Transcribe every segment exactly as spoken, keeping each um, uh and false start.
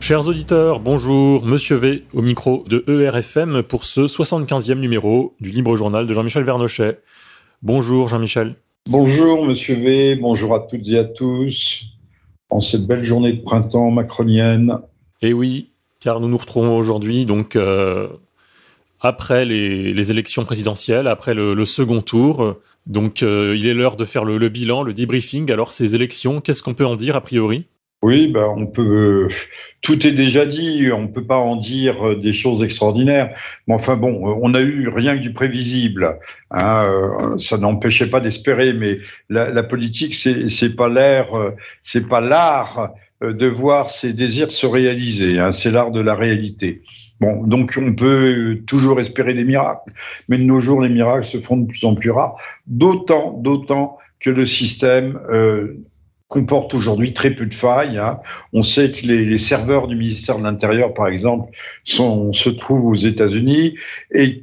Chers auditeurs, bonjour, Monsieur V au micro de E R F M pour ce soixante-quinzième numéro du Libre Journal de Jean-Michel Vernochet. Bonjour Jean-Michel. Bonjour Monsieur V, bonjour à toutes et à tous, en cette belle journée de printemps macronienne. Et oui, car nous nous retrouvons aujourd'hui donc euh, après les, les élections présidentielles, après le, le second tour. Donc euh, il est l'heure de faire le, le bilan, le débriefing. Alors ces élections, qu'est-ce qu'on peut en dire a priori ? Oui, ben on peut. Tout est déjà dit. On peut pas en dire des choses extraordinaires. Mais enfin bon, on a eu rien que du prévisible. Hein, euh, ça n'empêchait pas d'espérer. Mais la, la politique, c'est c'est pas l'air, c'est pas l'art de voir ses désirs se réaliser. Hein, c'est l'art de la réalité. Bon, donc on peut toujours espérer des miracles. Mais de nos jours, les miracles se font de plus en plus rares. D'autant, d'autant que le système euh, comporte aujourd'hui très peu de failles. Hein. On sait que les, les serveurs du ministère de l'Intérieur, par exemple, sont, se trouvent aux États-Unis et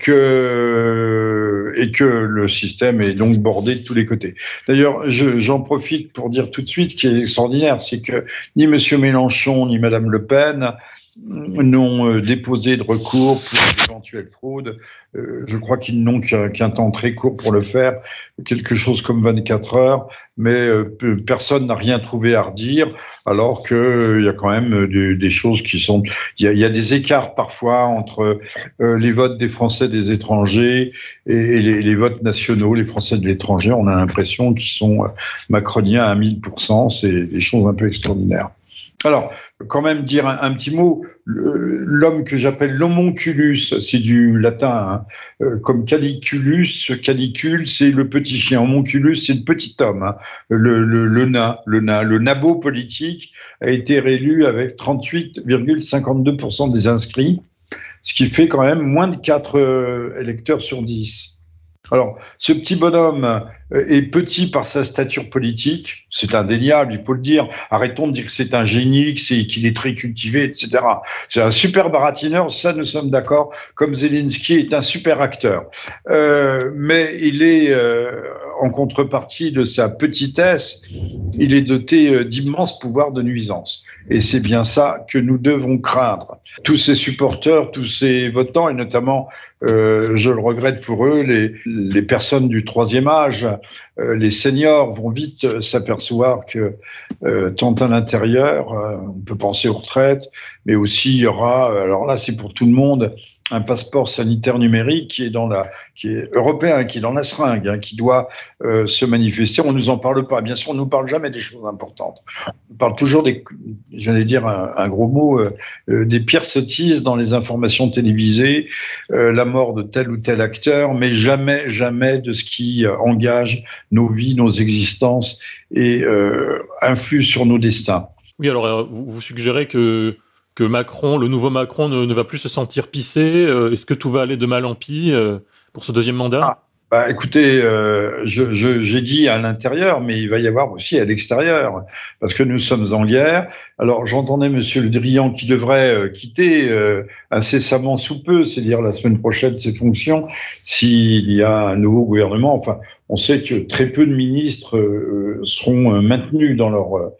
que, et que le système est donc bordé de tous les côtés. D'ailleurs, je, j'en profite pour dire tout de suite qu'il est extraordinaire, c'est que ni Monsieur Mélenchon ni Madame Le Pen n'ont euh, déposé de recours pour d'éventuelles fraudes. Euh, je crois qu'ils n'ont qu'un, qu'un temps très court pour le faire, quelque chose comme vingt-quatre heures, mais euh, personne n'a rien trouvé à redire, alors qu'il euh, y a quand même des, des choses qui sont... Il y a, y a des écarts parfois entre euh, les votes des Français des étrangers et, et les, les votes nationaux, les Français de l'étranger. On a l'impression qu'ils sont euh, macroniens à mille pour cent, c'est des choses un peu extraordinaires. Alors, quand même dire un, un petit mot, l'homme que j'appelle l'homonculus, c'est du latin, hein, comme caliculus, calicule, c'est le petit chien, homonculus, c'est le petit homme, hein, le, le, le nain, le nain, le nabo politique a été réélu avec trente-huit virgule cinquante-deux pour cent des inscrits, ce qui fait quand même moins de quatre euh, électeurs sur dix. Alors, ce petit bonhomme est petit par sa stature politique, c'est indéniable, il faut le dire. Arrêtons de dire que c'est un génie, que c'est, qu'il est très cultivé, et cetera. C'est un super baratineur, ça nous sommes d'accord, comme Zelensky est un super acteur. Euh, mais il est, euh, en contrepartie de sa petitesse, il est doté d'immenses pouvoirs de nuisance. Et c'est bien ça que nous devons craindre. Tous ces supporters, tous ces votants, et notamment, euh, je le regrette pour eux, les, les personnes du troisième âge, euh, les seniors vont vite s'apercevoir que euh, tant à l'intérieur, euh, on peut penser aux retraites, mais aussi il y aura, alors là c'est pour tout le monde, un passeport sanitaire numérique qui est dans la, qui est européen, qui est dans la seringue, hein, qui doit euh, se manifester. On nous en parle pas. Bien sûr, on nous parle jamais des choses importantes. On parle toujours des, j'allais dire un, un gros mot, euh, euh, des pires sottises dans les informations télévisées, euh, la mort de tel ou tel acteur, mais jamais, jamais de ce qui euh, engage nos vies, nos existences et euh, influe sur nos destins. Oui, alors euh, vous, vous suggérez que que Macron, le nouveau Macron, ne, ne va plus se sentir pissé. euh, Est-ce que tout va aller de mal en pis euh, pour ce deuxième mandat ? Ah, bah, écoutez, euh, je, je, j'ai dit à l'intérieur, mais il va y avoir aussi à l'extérieur, parce que nous sommes en guerre. Alors, j'entendais Monsieur Le Drian qui devrait euh, quitter euh, incessamment sous peu, c'est-à-dire la semaine prochaine, ses fonctions, s'il y a un nouveau gouvernement. Enfin, on sait que très peu de ministres euh, seront euh, maintenus dans leur... Euh,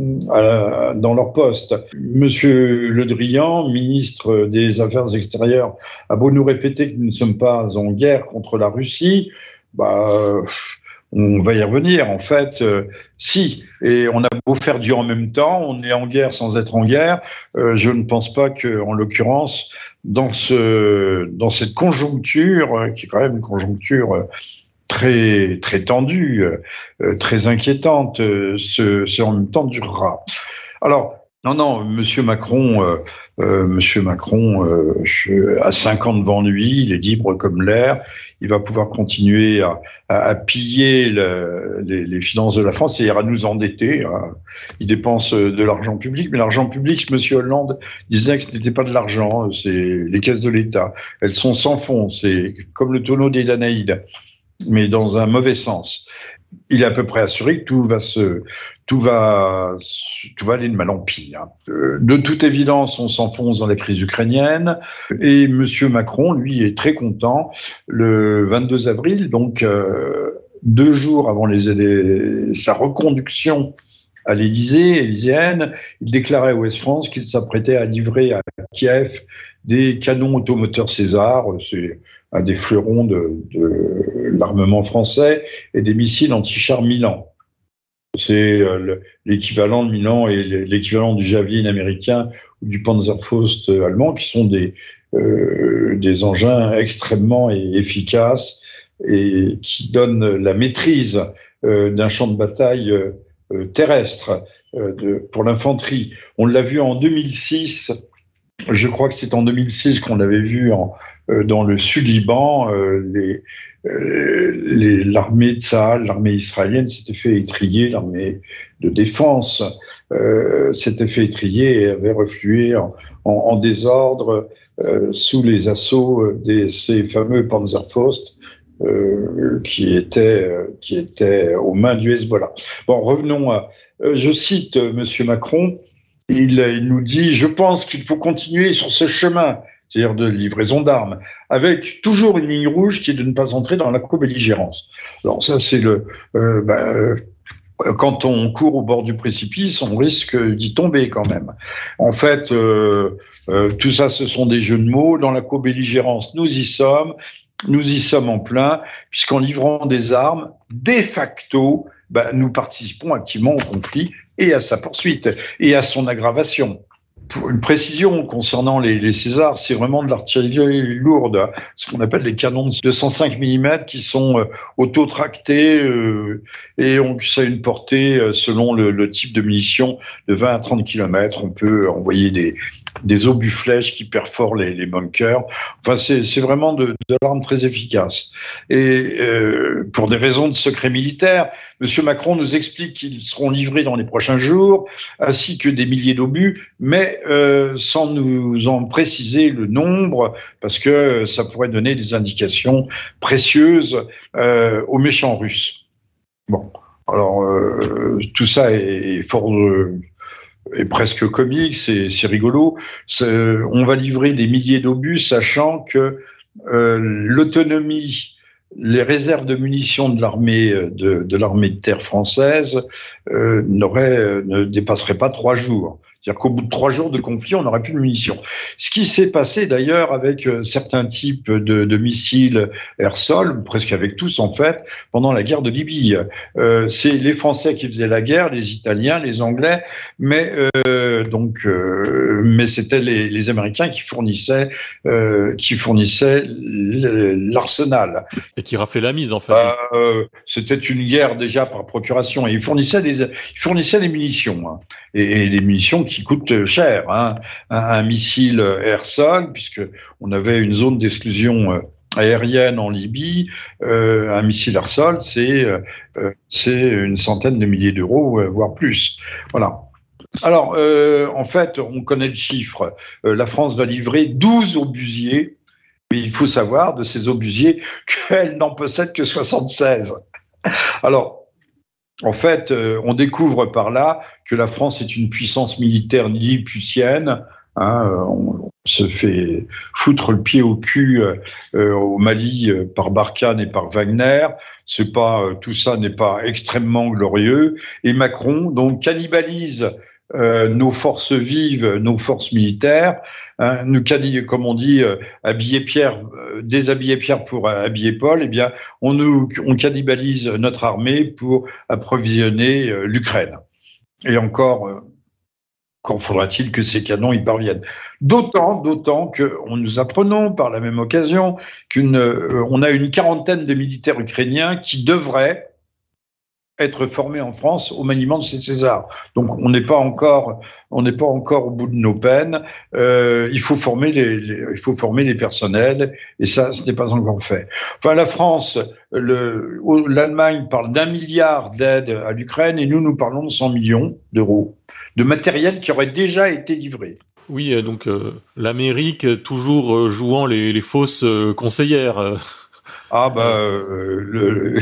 dans leur poste. Monsieur Le Drian, ministre des Affaires extérieures, a beau nous répéter que nous ne sommes pas en guerre contre la Russie, bah, on va y revenir. En fait, euh, si. Et on a beau faire du en même temps, on est en guerre sans être en guerre. Euh, je ne pense pas que, en l'occurrence, dans ce, dans cette conjoncture, qui est quand même une conjoncture euh, très très tendue, euh, très inquiétante, euh, ce, ce en même temps durera. Alors, non, non, Monsieur Macron, euh, euh, Monsieur Macron euh, a cinq ans devant lui, il est libre comme l'air, il va pouvoir continuer à, à, à piller le, les, les finances de la France, c'est-à-dire à nous endetter. Hein. Il dépense de l'argent public, mais l'argent public, Monsieur Hollande disait que ce n'était pas de l'argent, c'est les caisses de l'État. Elles sont sans fond, c'est comme le tonneau des Danaïdes, mais dans un mauvais sens. Il est à peu près assuré que tout va se, tout va, tout va aller de mal en pire. De toute évidence, on s'enfonce dans la crise ukrainienne et Monsieur Macron, lui, est très content. Le vingt-deux avril, donc euh, deux jours avant les, les, sa reconduction à l'Élysée, élyséenne. Il déclarait à Ouest France qu'il s'apprêtait à livrer à Kiev des canons automoteurs César, c'est un des fleurons de, de l'armement français, et des missiles anti-chars Milan. C'est l'équivalent de Milan et l'équivalent du Javelin américain ou du Panzerfaust allemand, qui sont des, euh, des engins extrêmement efficaces et qui donnent la maîtrise euh, d'un champ de bataille euh, terrestre euh, de, pour l'infanterie. On l'a vu en deux mille six. Je crois que c'est en deux mille six qu'on avait vu en, euh, dans le sud-Liban, euh, les, euh, les, l'armée de Tsahal, l'armée israélienne s'était fait étriller, l'armée de défense euh, s'était fait étriller et avait reflué en, en, en désordre euh, sous les assauts de ces fameux Panzerfaust euh, qui, étaient, euh, qui étaient aux mains du Hezbollah. Bon, revenons à... Euh, je cite euh, M. Macron. Il, il nous dit « Je pense qu'il faut continuer sur ce chemin », c'est-à-dire de livraison d'armes, avec toujours une ligne rouge qui est de ne pas entrer dans la co-belligérance. Alors ça, c'est le... Euh, ben, euh, quand on court au bord du précipice, on risque d'y tomber quand même. En fait, euh, euh, tout ça, ce sont des jeux de mots. Dans la co-belligérance, nous y sommes. Nous y sommes en plein, puisqu'en livrant des armes, de facto, ben, nous participons activement au conflit et à sa poursuite, et à son aggravation. Pour une précision concernant les, les Césars, c'est vraiment de l'artillerie lourde, hein, ce qu'on appelle les canons de cent cinq millimètres qui sont euh, auto-tractés euh, et on, ça a une portée, euh, selon le, le type de munition, de vingt à trente kilomètres. On peut envoyer des, des obus flèches qui perforent les, les bunkers. Enfin, c'est, c'est vraiment de, de l'arme très efficace. Et euh, pour des raisons de secret militaire, M. Macron nous explique qu'ils seront livrés dans les prochains jours, ainsi que des milliers d'obus, mais euh, sans nous en préciser le nombre, parce que ça pourrait donner des indications précieuses euh, aux méchants russes. Bon, alors euh, tout ça est fort... Euh, est presque comique, c'est, c'est rigolo. C'est, on va livrer des milliers d'obus, sachant que euh, l'autonomie, les réserves de munitions de l'armée de, de l'armée de terre française euh, n'auraient, ne dépasseraient pas trois jours. C'est-à-dire qu'au bout de trois jours de conflit, on n'aurait plus de munitions. Ce qui s'est passé d'ailleurs avec euh, certains types de, de missiles air-sol, presque avec tous en fait, pendant la guerre de Libye. Euh, c'est les Français qui faisaient la guerre, les Italiens, les Anglais, mais euh, donc, euh, mais c'était les, les Américains qui fournissaient, euh, qui fournissaient l'arsenal. Et qui raflaient la mise en fait. Euh, c'était une guerre déjà par procuration et ils fournissaient des, ils fournissaient des munitions, hein, et, et des munitions qui coûtent cher, hein. Un, un missile air-sol, puisque on avait une zone d'exclusion aérienne en Libye, euh, un missile air-sol, c'est euh, c'est une centaine de milliers d'euros, voire plus. Voilà. Alors, euh, en fait, on connaît le chiffre. Euh, la France va livrer douze obusiers, mais il faut savoir de ces obusiers qu'elle n'en possède que soixante-seize. Alors, en fait, euh, on découvre par là que la France est une puissance militaire lilliputienne. Hein, on, on se fait foutre le pied au cul euh, au Mali euh, par Barkhane et par Wagner. C'est pas, euh, tout ça n'est pas extrêmement glorieux. Et Macron donc cannibalise Euh, nos forces vives, nos forces militaires, hein, nous, comme on dit, euh, habiller Pierre, euh, déshabiller Pierre pour euh, habiller Paul, eh bien, on nous, on cannibalise notre armée pour approvisionner euh, l'Ukraine. Et encore, euh, quand faudra-t-il que ces canons y parviennent? D'autant, d'autant que on nous apprenons par la même occasion qu'une, euh, on a une quarantaine de militaires ukrainiens qui devraient être formés en France au maniement de ces Césars. Donc on n'est pas encore, on n'est pas encore au bout de nos peines. Euh, il faut former les, les, il faut former les personnels, et ça, ce n'est pas encore fait. Enfin, la France, le, l'Allemagne parle d'un milliard d'aides à l'Ukraine, et nous, nous parlons de cent millions d'euros de matériel qui aurait déjà été livré. Oui, donc euh, l'Amérique toujours jouant les, les fausses conseillères. Ah bah euh, le, le,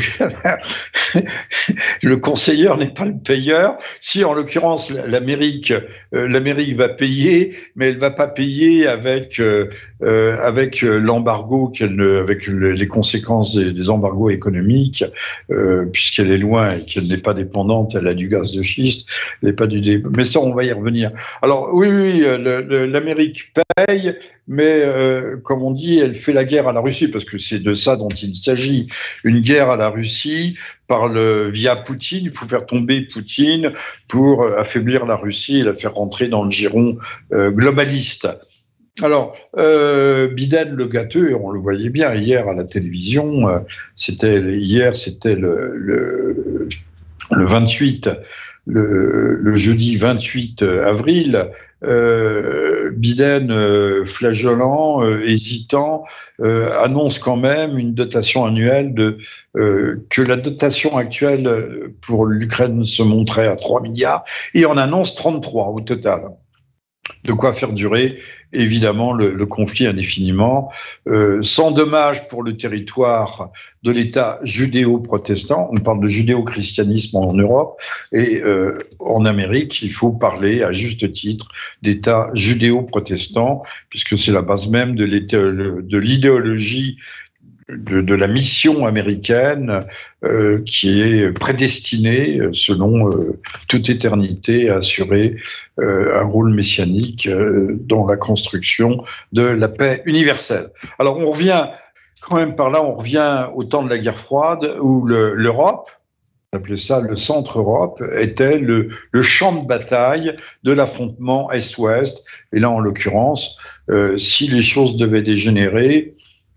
le conseiller n'est pas le payeur. Si en l'occurrence l'Amérique, euh, l'Amérique va payer, mais elle va pas payer avec euh, euh, avec l'embargo, qu'elle, avec les conséquences des, des embargos économiques, euh, puisqu'elle est loin et qu'elle n'est pas dépendante, elle a du gaz de schiste, elle n'est pas du dé... Mais ça, on va y revenir. Alors oui, oui, le, le, l'Amérique paye, mais euh, comme on dit, elle fait la guerre à la Russie, parce que c'est de ça dont il s'agit. Une guerre à la Russie par le, via Poutine, il faut faire tomber Poutine pour affaiblir la Russie et la faire rentrer dans le giron euh, globaliste. Alors, euh, Biden le gâteux, on le voyait bien hier à la télévision, euh, c'était hier, c'était le, le, le vingt-huit, le, le jeudi vingt-huit avril, euh, Biden, euh, flageolant, euh, hésitant, euh, annonce quand même une dotation annuelle de euh, que la dotation actuelle pour l'Ukraine se montrait à trois milliards et en annonce trente-trois au total. De quoi faire durer, évidemment, le, le conflit indéfiniment, euh, sans dommage pour le territoire de l'État judéo-protestant. On parle de judéo-christianisme en Europe, et euh, en Amérique, il faut parler à juste titre d'État judéo-protestant, puisque c'est la base même de, de l'idéologie De, de la mission américaine euh, qui est prédestinée, selon euh, toute éternité, à assurer euh, un rôle messianique euh, dans la construction de la paix universelle. Alors on revient, quand même par là, on revient au temps de la guerre froide, où le, l'Europe, on appelait ça le centre-Europe, était le, le champ de bataille de l'affrontement Est-Ouest. Et là, en l'occurrence, euh, si les choses devaient dégénérer,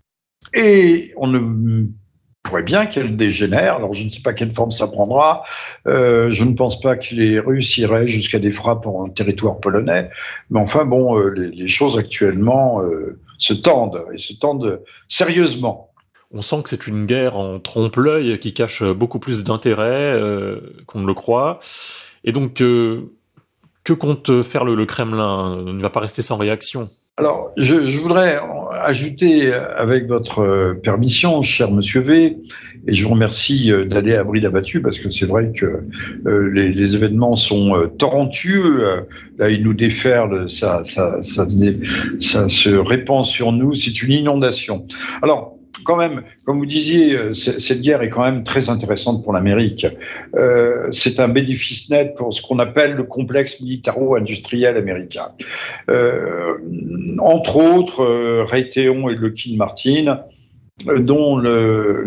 et on ne pourrait bien qu'elle dégénère. Alors, je ne sais pas quelle forme ça prendra. Euh, je ne pense pas que les Russes iraient jusqu'à des frappes en territoire polonais. Mais enfin, bon, euh, les, les choses actuellement euh, se tendent, et se tendent sérieusement. On sent que c'est une guerre en trompe-l'œil qui cache beaucoup plus d'intérêt euh, qu'on ne le croit. Et donc, euh, que compte faire le, le Kremlin ? Il ne va pas rester sans réaction. Alors, je, je voudrais ajouter, avec votre permission, cher Monsieur V, et je vous remercie d'aller à bride abattue, parce que c'est vrai que euh, les, les événements sont euh, torrentueux. Là, ils nous déferlent, ça, ça, ça, ça se répand sur nous, c'est une inondation. Alors, quand même, comme vous disiez, cette guerre est quand même très intéressante pour l'Amérique. Euh, c'est un bénéfice net pour ce qu'on appelle le complexe militaro-industriel américain. Euh, entre autres, euh, Raytheon et Lockheed Martin, dont le,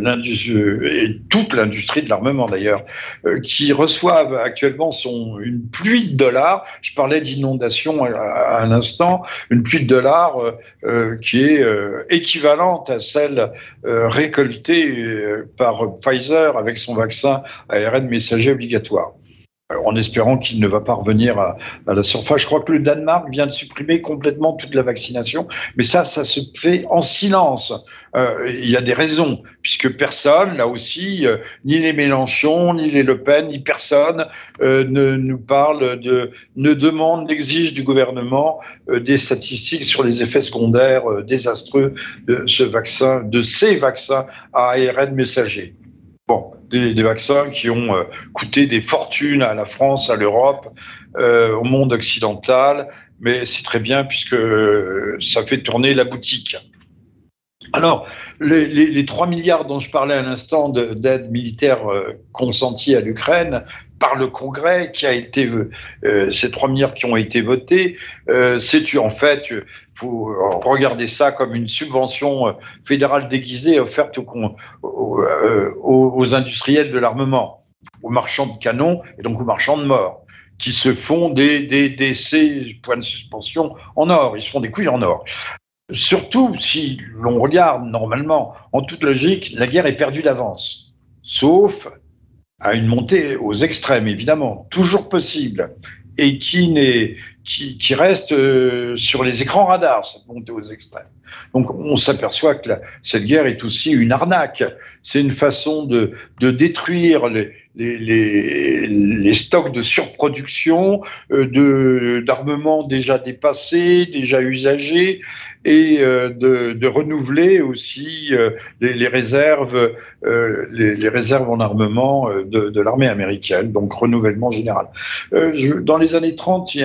et toute l'industrie de l'armement d'ailleurs, euh, qui reçoivent actuellement son, une pluie de dollars. Je parlais d'inondation à, à un instant, une pluie de dollars euh, qui est euh, équivalente à celle euh, récoltée euh, par Pfizer avec son vaccin A R N messager obligatoire, en espérant qu'il ne va pas revenir à, à la surface. Je crois que le Danemark vient de supprimer complètement toute la vaccination, mais ça, ça se fait en silence. Euh, il y a des raisons, puisque personne, là aussi, euh, ni les Mélenchon, ni les Le Pen, ni personne euh, ne nous parle de, ne demande, n'exige du gouvernement euh, des statistiques sur les effets secondaires euh, désastreux de ce vaccin, de ces vaccins à A R N messager. Bon, des, des vaccins qui ont euh, coûté des fortunes à la France, à l'Europe, euh, au monde occidental, mais c'est très bien puisque euh, ça fait tourner la boutique. Alors, les, les, les trois milliards dont je parlais à l'instant d'aide militaire euh, consentie à l'Ukraine par le Congrès, qui a été euh, ces trois milliards qui ont été votés, euh, c'est en fait, il faut regarder ça comme une subvention fédérale déguisée offerte aux, aux, aux, aux industriels de l'armement, aux marchands de canons et donc aux marchands de morts, qui se font des, des, des ces points de suspension en or, ils se font des couilles en or. Surtout si l'on regarde normalement, en toute logique, la guerre est perdue d'avance, sauf à une montée aux extrêmes, évidemment, toujours possible, et qui, n'est, qui, qui reste euh, sur les écrans radars, cette montée aux extrêmes. Donc on s'aperçoit que la, cette guerre est aussi une arnaque, c'est une façon de, de détruire les, les, les, les stocks de surproduction, euh, de, d'armements déjà dépassés, déjà usagés, et euh, de, de renouveler aussi euh, les, les réserves, euh, les, les réserves en armement de, de l'armée américaine, donc renouvellement général. Euh, je, dans les années trente, il y a un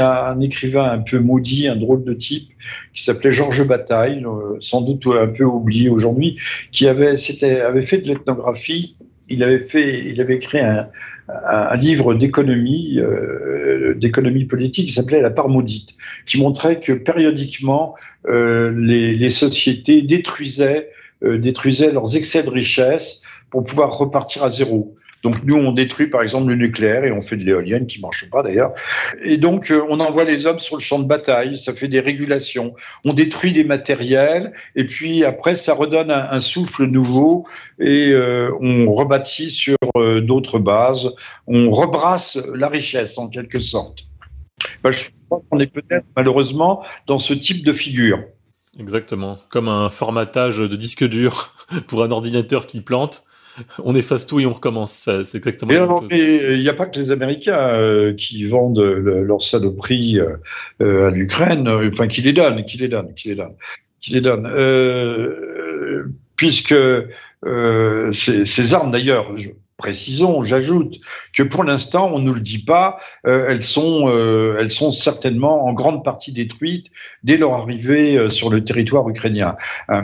écrivain un peu maudit, un drôle de type, qui s'appelait Georges Bataille, euh, sans doute un peu oublié aujourd'hui, qui avait, c'était, avait fait de l'ethnographie. Il avait fait, il avait écrit un, un livre d'économie, euh, d'économie politique qui s'appelait La part maudite, qui montrait que périodiquement euh, les, les sociétés détruisaient, euh, détruisaient leurs excès de richesse pour pouvoir repartir à zéro. Donc nous, on détruit par exemple le nucléaire et on fait de l'éolienne qui marche pas d'ailleurs. Et donc euh, on envoie les hommes sur le champ de bataille, ça fait des régulations. On détruit des matériels et puis après ça redonne un, un souffle nouveau et euh, on rebâtit sur euh, d'autres bases. On rebrasse la richesse en quelque sorte. Ben, je crois qu'on est peut-être malheureusement dans ce type de figure. Exactement, comme un formatage de disque dur pour un ordinateur qui plante. On efface tout et on recommence. C'est exactement la même chose. Il n'y a pas que les Américains euh, qui vendent le, leur saloperie euh, à l'Ukraine, euh, enfin qui les donnent, qui les donnent, qui les donnent, qui les donnent. Euh, puisque euh, ces, ces armes, d'ailleurs, je, précisons, j'ajoute que pour l'instant, on ne nous le dit pas, euh, elles sont, euh, elles sont certainement en grande partie détruites dès leur arrivée euh, sur le territoire ukrainien. Euh,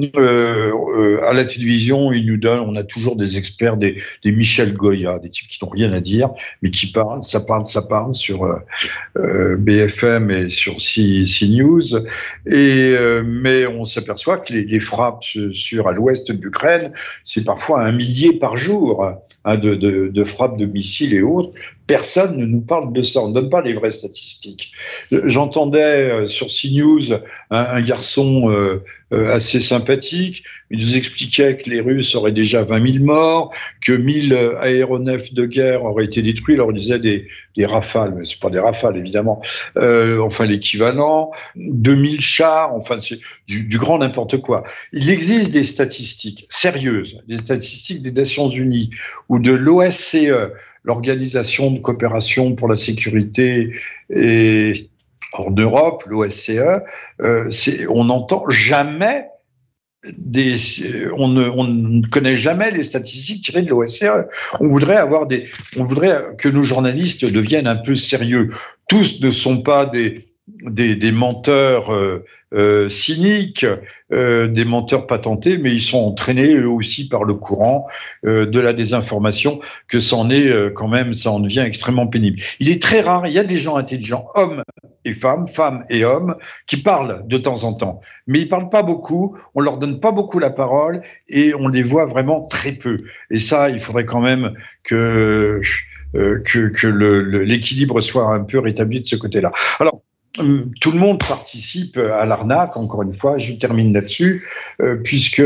euh, à la télévision, ils nous donnent, on a toujours des experts, des, des Michel Goya, des types qui n'ont rien à dire, mais qui parlent, ça parle, ça parle sur euh, B F M et sur C, CNews. Et euh, mais on s'aperçoit que les, les frappes sur à l'ouest de l'Ukraine, c'est parfois un millier par jour. Hein, de, de, de frappes de missiles et autres. Personne ne nous parle de ça, on ne donne pas les vraies statistiques. J'entendais sur CNews un, un garçon euh, euh, assez sympathique, il nous expliquait que les Russes auraient déjà vingt mille morts, que mille aéronefs de guerre auraient été détruits, alors il disait des, des rafales, mais c'est pas des rafales évidemment, euh, enfin l'équivalent, deux mille chars, enfin c'est du, du grand n'importe quoi. Il existe des statistiques sérieuses, des statistiques des Nations Unies ou de l'O S C E, l'Organisation de coopération pour la sécurité et en Europe, l'O S C E, euh, on n'entend jamais des, on ne, on ne connaît jamais les statistiques tirées de l'O S C E. On voudrait avoir des, on voudrait que nos journalistes deviennent un peu sérieux. Tous ne sont pas des Des, des menteurs euh, euh, cyniques, euh, des menteurs patentés, mais ils sont entraînés eux aussi par le courant euh, de la désinformation, que ça en est euh, quand même, ça en devient extrêmement pénible. Il est très rare, il y a des gens intelligents, hommes et femmes, femmes et hommes, qui parlent de temps en temps, mais ils parlent pas beaucoup, on leur donne pas beaucoup la parole et on les voit vraiment très peu. Et ça, il faudrait quand même que euh, que, que le, le, l'équilibre soit un peu rétabli de ce côté-là. Alors, tout le monde participe à l'arnaque, encore une fois, je termine là-dessus, euh, puisque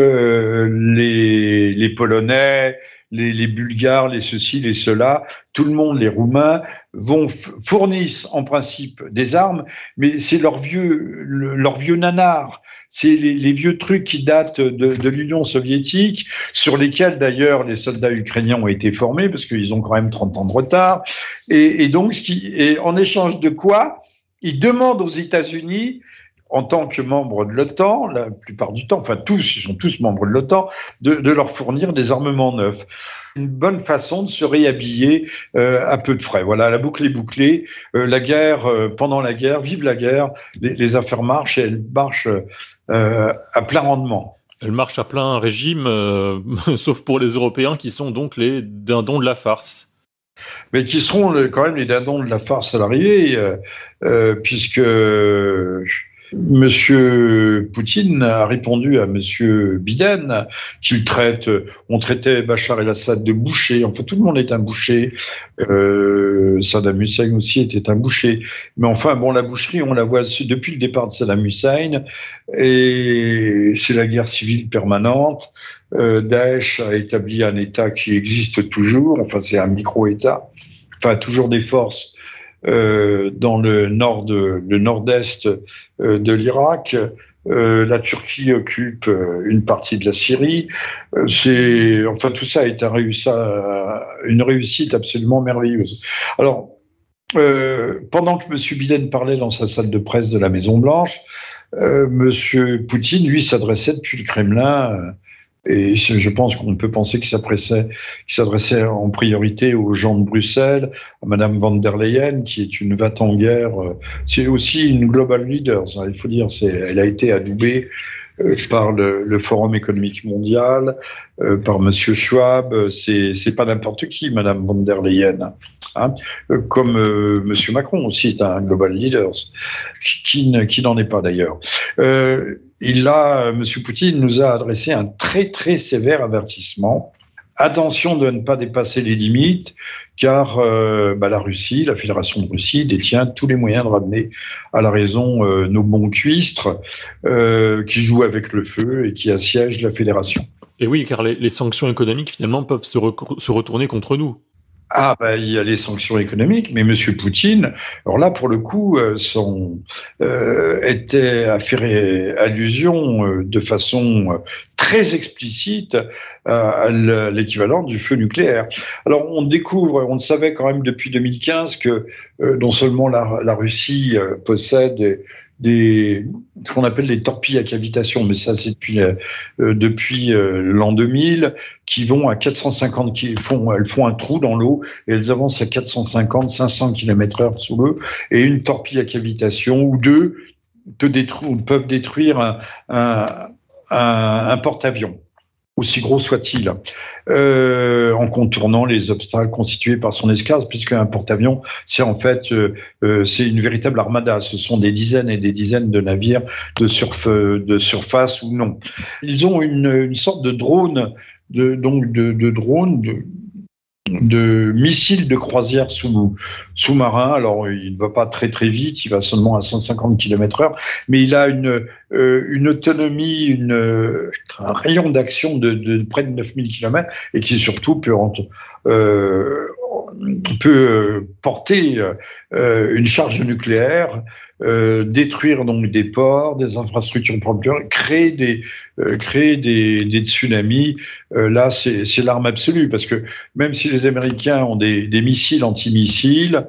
les, les Polonais, les, les Bulgares, les ceci, les cela, tout le monde, les Roumains, vont fournissent en principe des armes, mais c'est leur vieux, le, leur vieux nanar, c'est les, les vieux trucs qui datent de, de l'Union soviétique, sur lesquels d'ailleurs les soldats ukrainiens ont été formés, parce qu'ils ont quand même trente ans de retard, et, et donc, ce qui, et en échange de quoi ils demandent aux États-Unis, en tant que membres de l'OTAN, la plupart du temps, enfin tous, ils sont tous membres de l'OTAN, de, de leur fournir des armements neufs. Une bonne façon de se réhabiller euh, à peu de frais. Voilà, la boucle est bouclée. Euh, la guerre, euh, pendant la guerre, vive la guerre, les, les affaires marchent et elles marchent euh, à plein rendement. Elles marchent à plein régime, euh, sauf pour les Européens qui sont donc les dindons de la farce. Mais qui seront quand même les dindons de la farce à l'arrivée, euh, euh, puisque euh, Monsieur Poutine a répondu à Monsieur Biden qu'il traite, on traitait Bachar el-Assad de boucher, enfin tout le monde est un boucher, euh, Saddam Hussein aussi était un boucher, mais enfin bon, la boucherie on la voit depuis le départ de Saddam Hussein et c'est la guerre civile permanente. Euh, Daesh a établi un État qui existe toujours, enfin c'est un micro-État, enfin toujours des forces euh, dans le nord de, le nord-est euh, de l'Irak. Euh, la Turquie occupe euh, une partie de la Syrie. Euh, c'est, enfin tout ça est un réussi, une réussite absolument merveilleuse. Alors, euh, pendant que M. Biden parlait dans sa salle de presse de la Maison Blanche, euh, M. Poutine lui s'adressait depuis le Kremlin. Euh, Et je pense qu'on peut penser qu'il s'adressait, qu'il s'adressait en priorité aux gens de Bruxelles, à Madame von der Leyen, qui est une va en guerre. C'est aussi une global leader, ça, il faut dire. C'est, elle a été adoubée euh, par le, le Forum économique mondial, euh, par Monsieur Schwab. C'est, c'est pas n'importe qui, Madame von der Leyen. Hein, comme euh, Monsieur Macron aussi est un global leader, qui, qui, qui n'en est pas d'ailleurs. Euh, il a, Monsieur Poutine nous a adressé un très très sévère avertissement. Attention de ne pas dépasser les limites, car euh, bah, la Russie, la Fédération de Russie, détient tous les moyens de ramener à la raison euh, nos bons cuistres euh, qui jouent avec le feu et qui assiègent la Fédération. Et oui, car les, les sanctions économiques finalement peuvent se, re- se retourner contre nous. Ah, ben, il y a les sanctions économiques, mais Monsieur Poutine, alors là, pour le coup, euh, son, euh, était à faire allusion euh, de façon euh, très explicite à l'équivalent du feu nucléaire. Alors, on découvre, on le savait quand même depuis deux mille quinze que euh, non seulement la, la Russie euh, possède des, des ce qu'on appelle des torpilles à cavitation, mais ça c'est depuis euh, depuis euh, l'an deux mille, qui vont à quatre cent cinquante, qui font, elles font un trou dans l'eau et elles avancent à quatre cent cinquante, cinq cents kilomètres heure sous l'eau, et une torpille à cavitation ou deux peut détruire, peuvent détruire un, un, un, un porte-avions, aussi gros soit-il, euh, en contournant les obstacles constitués par son escadre, puisque un porte-avions, c'est en fait, euh, euh, c'est une véritable armada. Ce sont des dizaines et des dizaines de navires de, surf, de surface ou non. Ils ont une, une sorte de drone, de, donc de, de drone, de, de missiles de croisière sous, sous-marin. Alors, il ne va pas très très vite, il va seulement à cent cinquante kilomètres heure, mais il a une, euh, une autonomie, une, un rayon d'action de, de près de neuf mille kilomètres et qui surtout peut, euh, peut porter euh, une charge nucléaire, euh, détruire donc des ports, des infrastructures propres, créer des, euh, créer des, des tsunamis. Euh, là, c'est, c'est l'arme absolue, parce que même si les Américains ont des, des missiles antimissiles,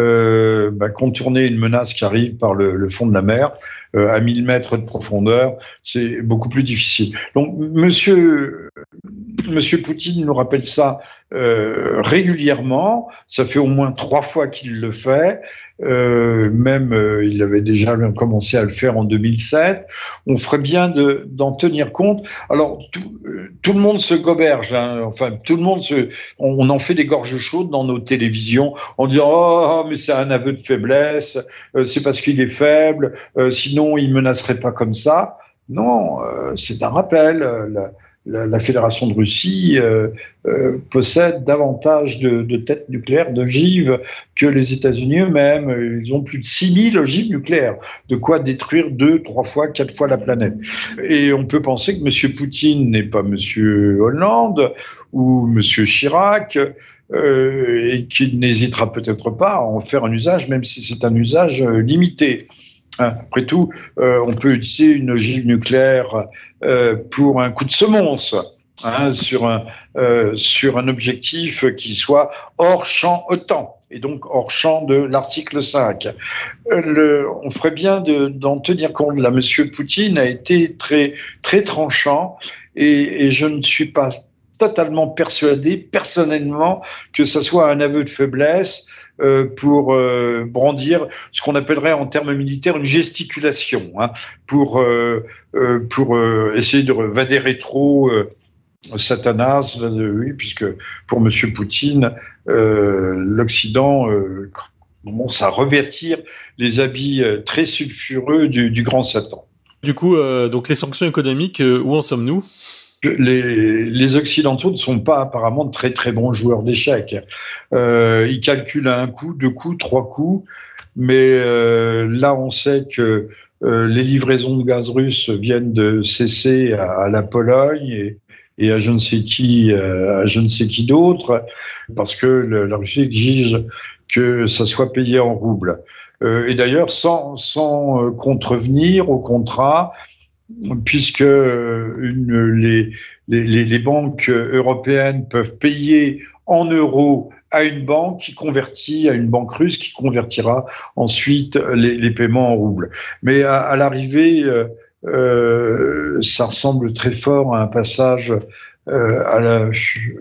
euh, bah, contourner une menace qui arrive par le, le fond de la mer, euh, à mille mètres de profondeur, c'est beaucoup plus difficile. Donc, monsieur, monsieur Poutine nous rappelle ça euh, régulièrement. Ça fait au moins trois fois qu'il le fait. Euh, même euh, il avait déjà commencé à le faire en deux mille sept. On ferait bien de, d'en tenir compte. Alors tout, euh, tout le monde se goberge, hein. Enfin tout le monde se, on, on en fait des gorges chaudes dans nos télévisions en disant oh mais c'est un aveu de faiblesse, euh, c'est parce qu'il est faible, euh, sinon il menacerait pas comme ça. Non, euh, c'est un rappel. Euh, la, La, la Fédération de Russie euh, euh, possède davantage de, de têtes nucléaires, d'ogives, que les États-Unis eux-mêmes. Ils ont plus de six mille ogives nucléaires, de quoi détruire deux, trois fois, quatre fois la planète. Et on peut penser que M. Poutine n'est pas M. Hollande ou M. Chirac, euh, et qu'il n'hésitera peut-être pas à en faire un usage, même si c'est un usage euh, limité. Après tout, euh, on peut utiliser une ogive nucléaire euh, pour un coup de semonce, hein, sur, un, euh, sur un objectif qui soit hors champ OTAN, et donc hors champ de l'article cinq. Euh, le, on ferait bien de, d'en tenir compte. Là, M. Poutine a été très, très tranchant, et, et je ne suis pas totalement persuadé, personnellement, que ce soit un aveu de faiblesse euh, pour euh, brandir ce qu'on appellerait en termes militaires une gesticulation, hein, pour, euh, euh, pour euh, essayer de vader rétro euh, Satanas, euh, oui, puisque pour M. Poutine, euh, l'Occident euh, commence à revêtir les habits euh, très sulfureux du, du grand Satan. Du coup, euh, donc les sanctions économiques, euh, où en sommes-nous ? Les, les Occidentaux ne sont pas apparemment de très très bons joueurs d'échecs. Euh, ils calculent à un coup, deux coups, trois coups, mais euh, là on sait que euh, les livraisons de gaz russe viennent de cesser à, à la Pologne et, et à je ne sais qui, à je ne sais qui d'autre, parce que le, la Russie exige que ça soit payé en roubles. Euh, et d'ailleurs sans, sans contrevenir au contrat, puisque une, les, les, les banques européennes peuvent payer en euros à une banque qui convertit, à une banque russe qui convertira ensuite les, les paiements en roubles. Mais à, à l'arrivée, euh, ça ressemble très fort à un passage euh, à la,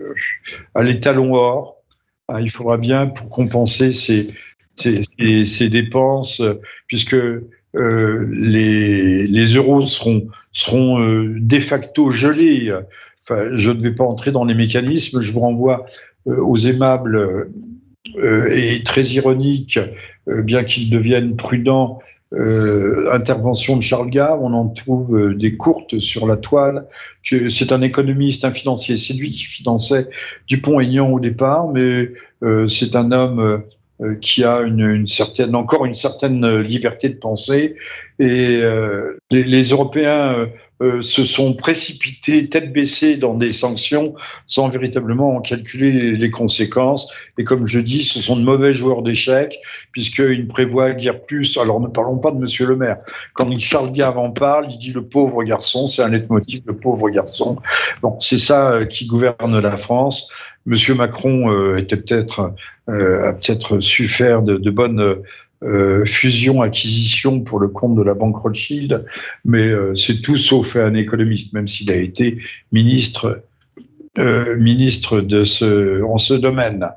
à l'étalon or. Hein, il faudra bien, pour compenser ces, ces, ces, ces dépenses, puisque euh, les, les euros seront, seront euh, de facto gelés. Enfin, je ne vais pas entrer dans les mécanismes, je vous renvoie euh, aux aimables euh, et très ironiques, euh, bien qu'ils deviennent prudents, euh, interventions de Charles Gave. On en trouve euh, des courtes sur la toile. Que c'est un économiste, un financier. C'est lui qui finançait Dupont-Aignan au départ, mais euh, c'est un homme euh, qui a une, une certaine, encore une certaine liberté de penser. Et euh, les, les Européens euh, euh, se sont précipités tête baissée dans des sanctions sans véritablement en calculer les, les conséquences. Et comme je dis, ce sont de mauvais joueurs d'échecs, puisqu'ils ne prévoient guère plus. Alors ne parlons pas de Monsieur le maire. Quand Charles Gave en parle, il dit le pauvre garçon, c'est un leitmotiv, le pauvre garçon. Bon, c'est ça euh, qui gouverne la France. Monsieur Macron euh, était peut-être euh, a peut-être su faire de, de bonnes euh, fusions-acquisitions pour le compte de la banque Rothschild, mais euh, c'est tout sauf un économiste, même s'il a été ministre euh, ministre de ce en ce domaine.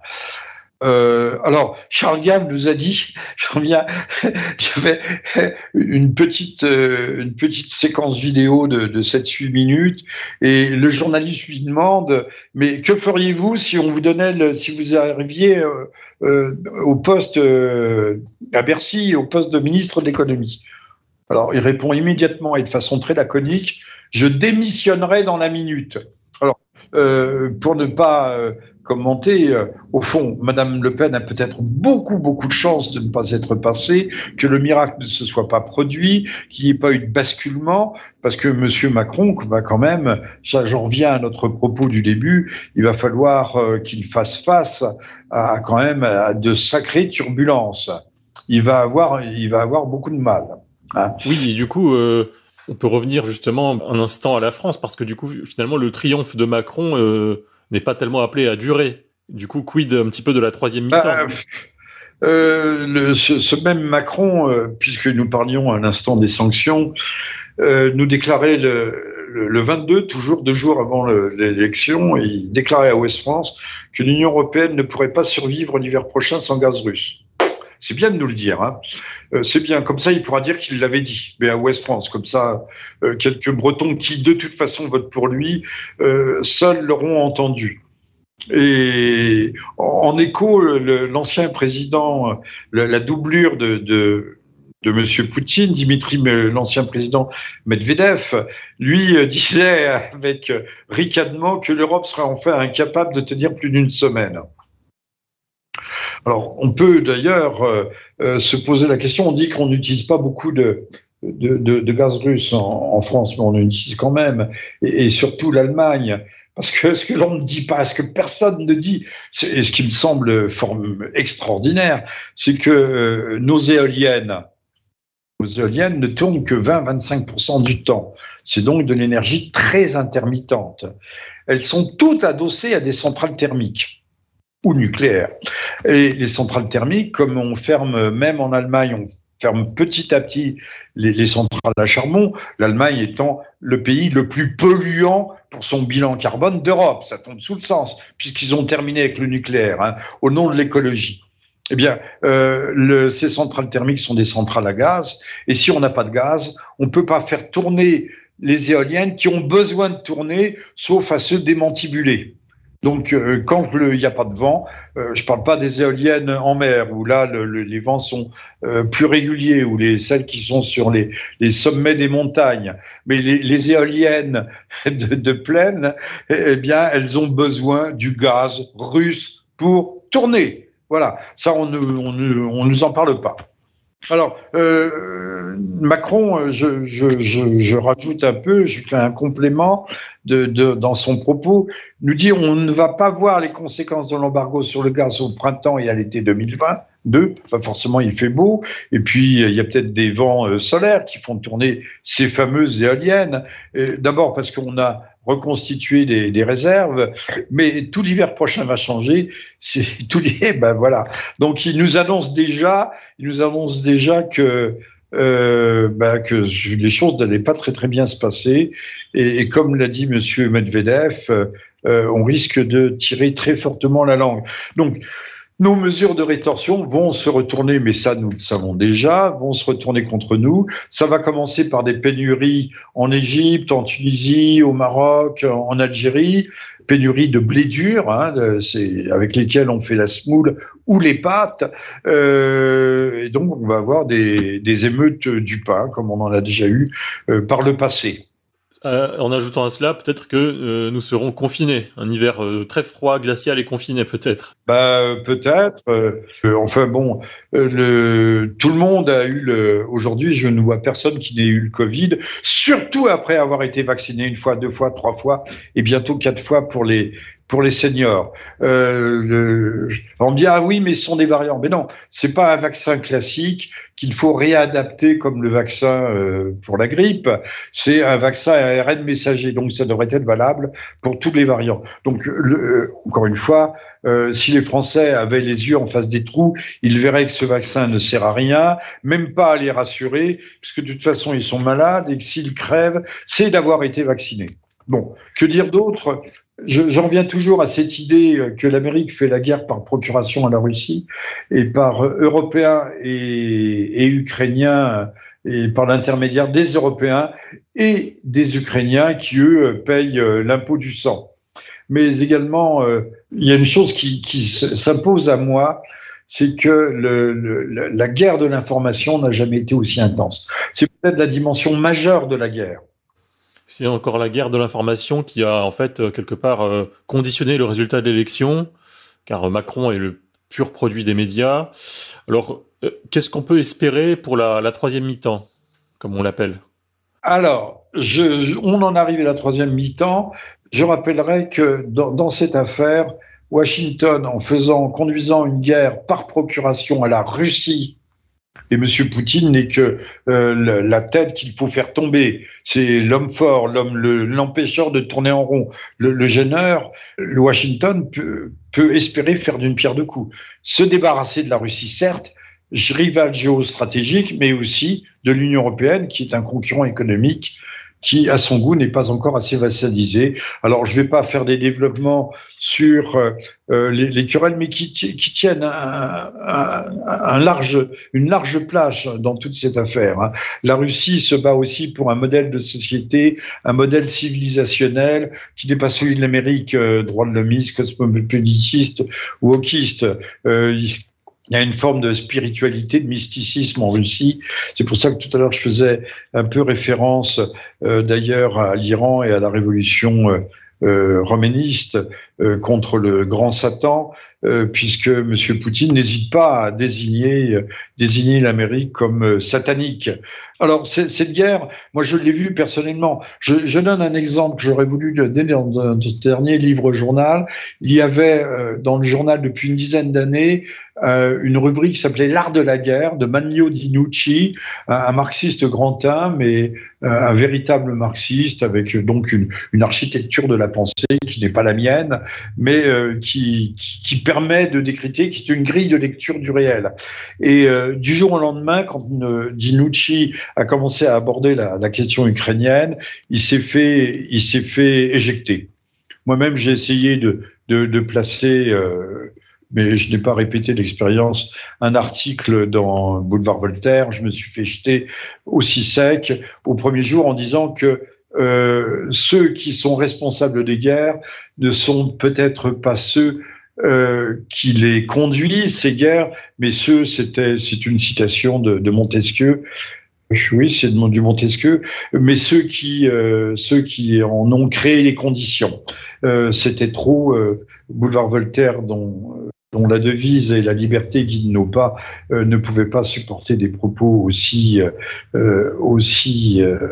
Euh, alors, Charles Gave nous a dit, je reviens, il y avait une petite, euh, une petite séquence vidéo de, de sept huit minutes, et le journaliste lui demande, mais que feriez-vous si on vous donnait, le, si vous arriviez euh, euh, au poste euh, à Bercy, au poste de ministre de l'économie? Alors, il répond immédiatement et de façon très laconique, je démissionnerai dans la minute. Alors, euh, pour ne pas euh, commenter, euh, au fond, Madame Le Pen a peut-être beaucoup, beaucoup de chance de ne pas être passée, que le miracle ne se soit pas produit, qu'il n'y ait pas eu de basculement, parce que Monsieur Macron va quand même, ça j'en reviens à notre propos du début, il va falloir euh, qu'il fasse face à quand même à de sacrées turbulences. Il va avoir, il va avoir beaucoup de mal. Hein. Oui, et du coup, euh, on peut revenir justement un instant à la France, parce que du coup, finalement, le triomphe de Macron euh, n'est pas tellement appelé à durer. Du coup, quid un petit peu de la troisième mi-temps? euh, euh, le, ce, ce même Macron, euh, puisque nous parlions à l'instant des sanctions, euh, nous déclarait le, le, le vingt-deux, toujours deux jours avant l'élection, et il déclarait à Ouest France que l'Union européenne ne pourrait pas survivre l'hiver prochain sans gaz russe. C'est bien de nous le dire, hein. Euh, c'est bien, comme ça il pourra dire qu'il l'avait dit, mais à Ouest France, comme ça euh, quelques Bretons qui de toute façon votent pour lui, euh, seuls l'auront entendu. Et en écho, l'ancien président, la, la doublure de, de, de M. Poutine, Dimitri, l'ancien président Medvedev, lui disait avec ricanement que l'Europe serait enfin incapable de tenir plus d'une semaine. Alors, on peut d'ailleurs euh, euh, se poser la question, on dit qu'on n'utilise pas beaucoup de, de, de, de gaz russe en, en France, mais on l'utilise quand même, et, et surtout l'Allemagne. Parce que ce que l'on ne dit pas, ce que personne ne dit, et ce qui me semble extraordinaire, c'est que euh, nos éoliennes, nos éoliennes ne tournent que vingt à vingt-cinq pour cent du temps. C'est donc de l'énergie très intermittente. Elles sont toutes adossées à des centrales thermiques ou nucléaires. Et les centrales thermiques, comme on ferme, même en Allemagne, on ferme petit à petit les, les centrales à charbon, l'Allemagne étant le pays le plus polluant pour son bilan carbone d'Europe. Ça tombe sous le sens, puisqu'ils ont terminé avec le nucléaire, hein, au nom de l'écologie. Eh bien, euh, le, ces centrales thermiques sont des centrales à gaz, et si on n'a pas de gaz, on ne peut pas faire tourner les éoliennes qui ont besoin de tourner, sauf à se démantibuler. Donc, euh, quand il n'y a pas de vent, euh, je ne parle pas des éoliennes en mer, où là, le, le, les vents sont euh, plus réguliers, ou les, celles qui sont sur les, les sommets des montagnes. Mais les, les éoliennes de, de plaine, eh bien, elles ont besoin du gaz russe pour tourner. Voilà, ça, on ne on ne, on nous en parle pas. Alors, euh, Macron, je, je, je, je rajoute un peu, je fais un complément de, de, dans son propos, nous dit on ne va pas voir les conséquences de l'embargo sur le gaz au printemps et à l'été deux mille vingt-deux. Enfin, forcément, il fait beau. Et puis, il y a peut-être des vents euh, solaires qui font tourner ces fameuses éoliennes. D'abord parce qu'on a reconstitué des, des réserves, mais tout l'hiver prochain va changer. Tout l'hiver, ben voilà. Donc, il nous annonce déjà, il nous annonce déjà que euh, bah, que les choses n'allaient pas très très bien se passer. Et, et comme l'a dit Monsieur Medvedev, euh, on risque de tirer très fortement la langue. Donc, nos mesures de rétorsion vont se retourner, mais ça nous le savons déjà, vont se retourner contre nous. Ça va commencer par des pénuries en Égypte, en Tunisie, au Maroc, en Algérie, pénuries de blé dur, hein, c'est avec lesquelles on fait la semoule ou les pâtes. Euh, et donc on va avoir des, des émeutes du pain, comme on en a déjà eu euh, par le passé. Euh, en ajoutant à cela, peut-être que euh, nous serons confinés. Un hiver euh, très froid, glacial et confiné, peut-être. Bah, peut-être. Euh, enfin bon, euh, le, tout le monde a eu le. Aujourd'hui, je ne vois personne qui n'ait eu le Covid, surtout après avoir été vacciné une fois, deux fois, trois fois, et bientôt quatre fois pour les pour les seniors. Euh, le, on me dit ah oui, mais ce sont des variants. Mais non, c'est pas un vaccin classique qu'il faut réadapter comme le vaccin euh, pour la grippe. C'est un vaccin à A R N messager, donc ça devrait être valable pour tous les variants. Donc le, encore une fois, euh, si les Français avaient les yeux en face des trous, ils verraient que ce vaccin ne sert à rien, même pas à les rassurer, puisque de toute façon ils sont malades et que s'ils crèvent, c'est d'avoir été vaccinés. Bon, que dire d'autre ? J'en reviens toujours à cette idée que l'Amérique fait la guerre par procuration à la Russie et par Européens et, et Ukrainiens et par l'intermédiaire des Européens et des Ukrainiens qui, eux, payent l'impôt du sang. Mais également, euh, il y a une chose qui, qui s'impose à moi, c'est que le, le, la guerre de l'information n'a jamais été aussi intense. C'est peut-être la dimension majeure de la guerre. C'est encore la guerre de l'information qui a en fait quelque part euh, conditionné le résultat de l'élection, car Macron est le pur produit des médias. Alors, euh, qu'est-ce qu'on peut espérer pour la, la troisième mi-temps, comme on l'appelle ? Alors, je, je, on en arrive à la troisième mi-temps. Je rappellerai que dans, dans cette affaire, Washington, en faisant, en conduisant une guerre par procuration à la Russie, et M. Poutine n'est que euh, la tête qu'il faut faire tomber. C'est l'homme fort, l'homme, le, l'empêcheur de tourner en rond, le, le gêneur. Le Washington peut, peut espérer faire d'une pierre deux coups. Se débarrasser de la Russie, certes, rival géostratégique, mais aussi de l'Union européenne, qui est un concurrent économique qui, à son goût, n'est pas encore assez vassalisé. Alors, je ne vais pas faire des développements sur euh, les, les querelles, mais qui, qui tiennent un, un, un large, une large plage dans toute cette affaire. Hein. La Russie se bat aussi pour un modèle de société, un modèle civilisationnel qui n'est pas celui de l'Amérique, euh, droit de l'hommiste, cosmopolitiste ou wokiste. Euh, Il y a une forme de spiritualité, de mysticisme en Russie. C'est pour ça que tout à l'heure, je faisais un peu référence euh, d'ailleurs à l'Iran et à la révolution euh, euh, romaniste euh, contre le grand Satan, euh, puisque M. Poutine n'hésite pas à désigner, euh, désigner l'Amérique comme euh, satanique. Alors, cette guerre, moi je l'ai vue personnellement. Je, je donne un exemple que j'aurais voulu donner dans notre dernier livre-journal. Il y avait euh, dans le journal depuis une dizaine d'années euh, une rubrique qui s'appelait L'art de la guerre de Manlio Dinucci, un, un marxiste grantin, mais euh, un véritable marxiste avec donc une, une architecture de la pensée qui n'est pas la mienne, mais euh, qui, qui, qui permet de décrypter, qui est une grille de lecture du réel. Et euh, du jour au lendemain, quand euh, Dinucci a commencé à aborder la, la question ukrainienne, il s'est fait, il s'est fait éjecter. Moi-même, j'ai essayé de, de, de placer, euh, mais je n'ai pas répété l'expérience, un article dans Boulevard Voltaire. Je me suis fait jeter aussi sec au premier jour en disant que euh, ceux qui sont responsables des guerres ne sont peut-être pas ceux Euh, qui les conduisent, ces guerres, mais ceux, c'était, c'est une citation de, de Montesquieu, oui, c'est de, du Montesquieu, mais ceux qui, euh, ceux qui en ont créé les conditions. Euh, c'était trop euh, Boulevard Voltaire, dont, dont la devise est la liberté guide nos pas, euh, ne pouvait pas supporter des propos aussi, euh, aussi euh,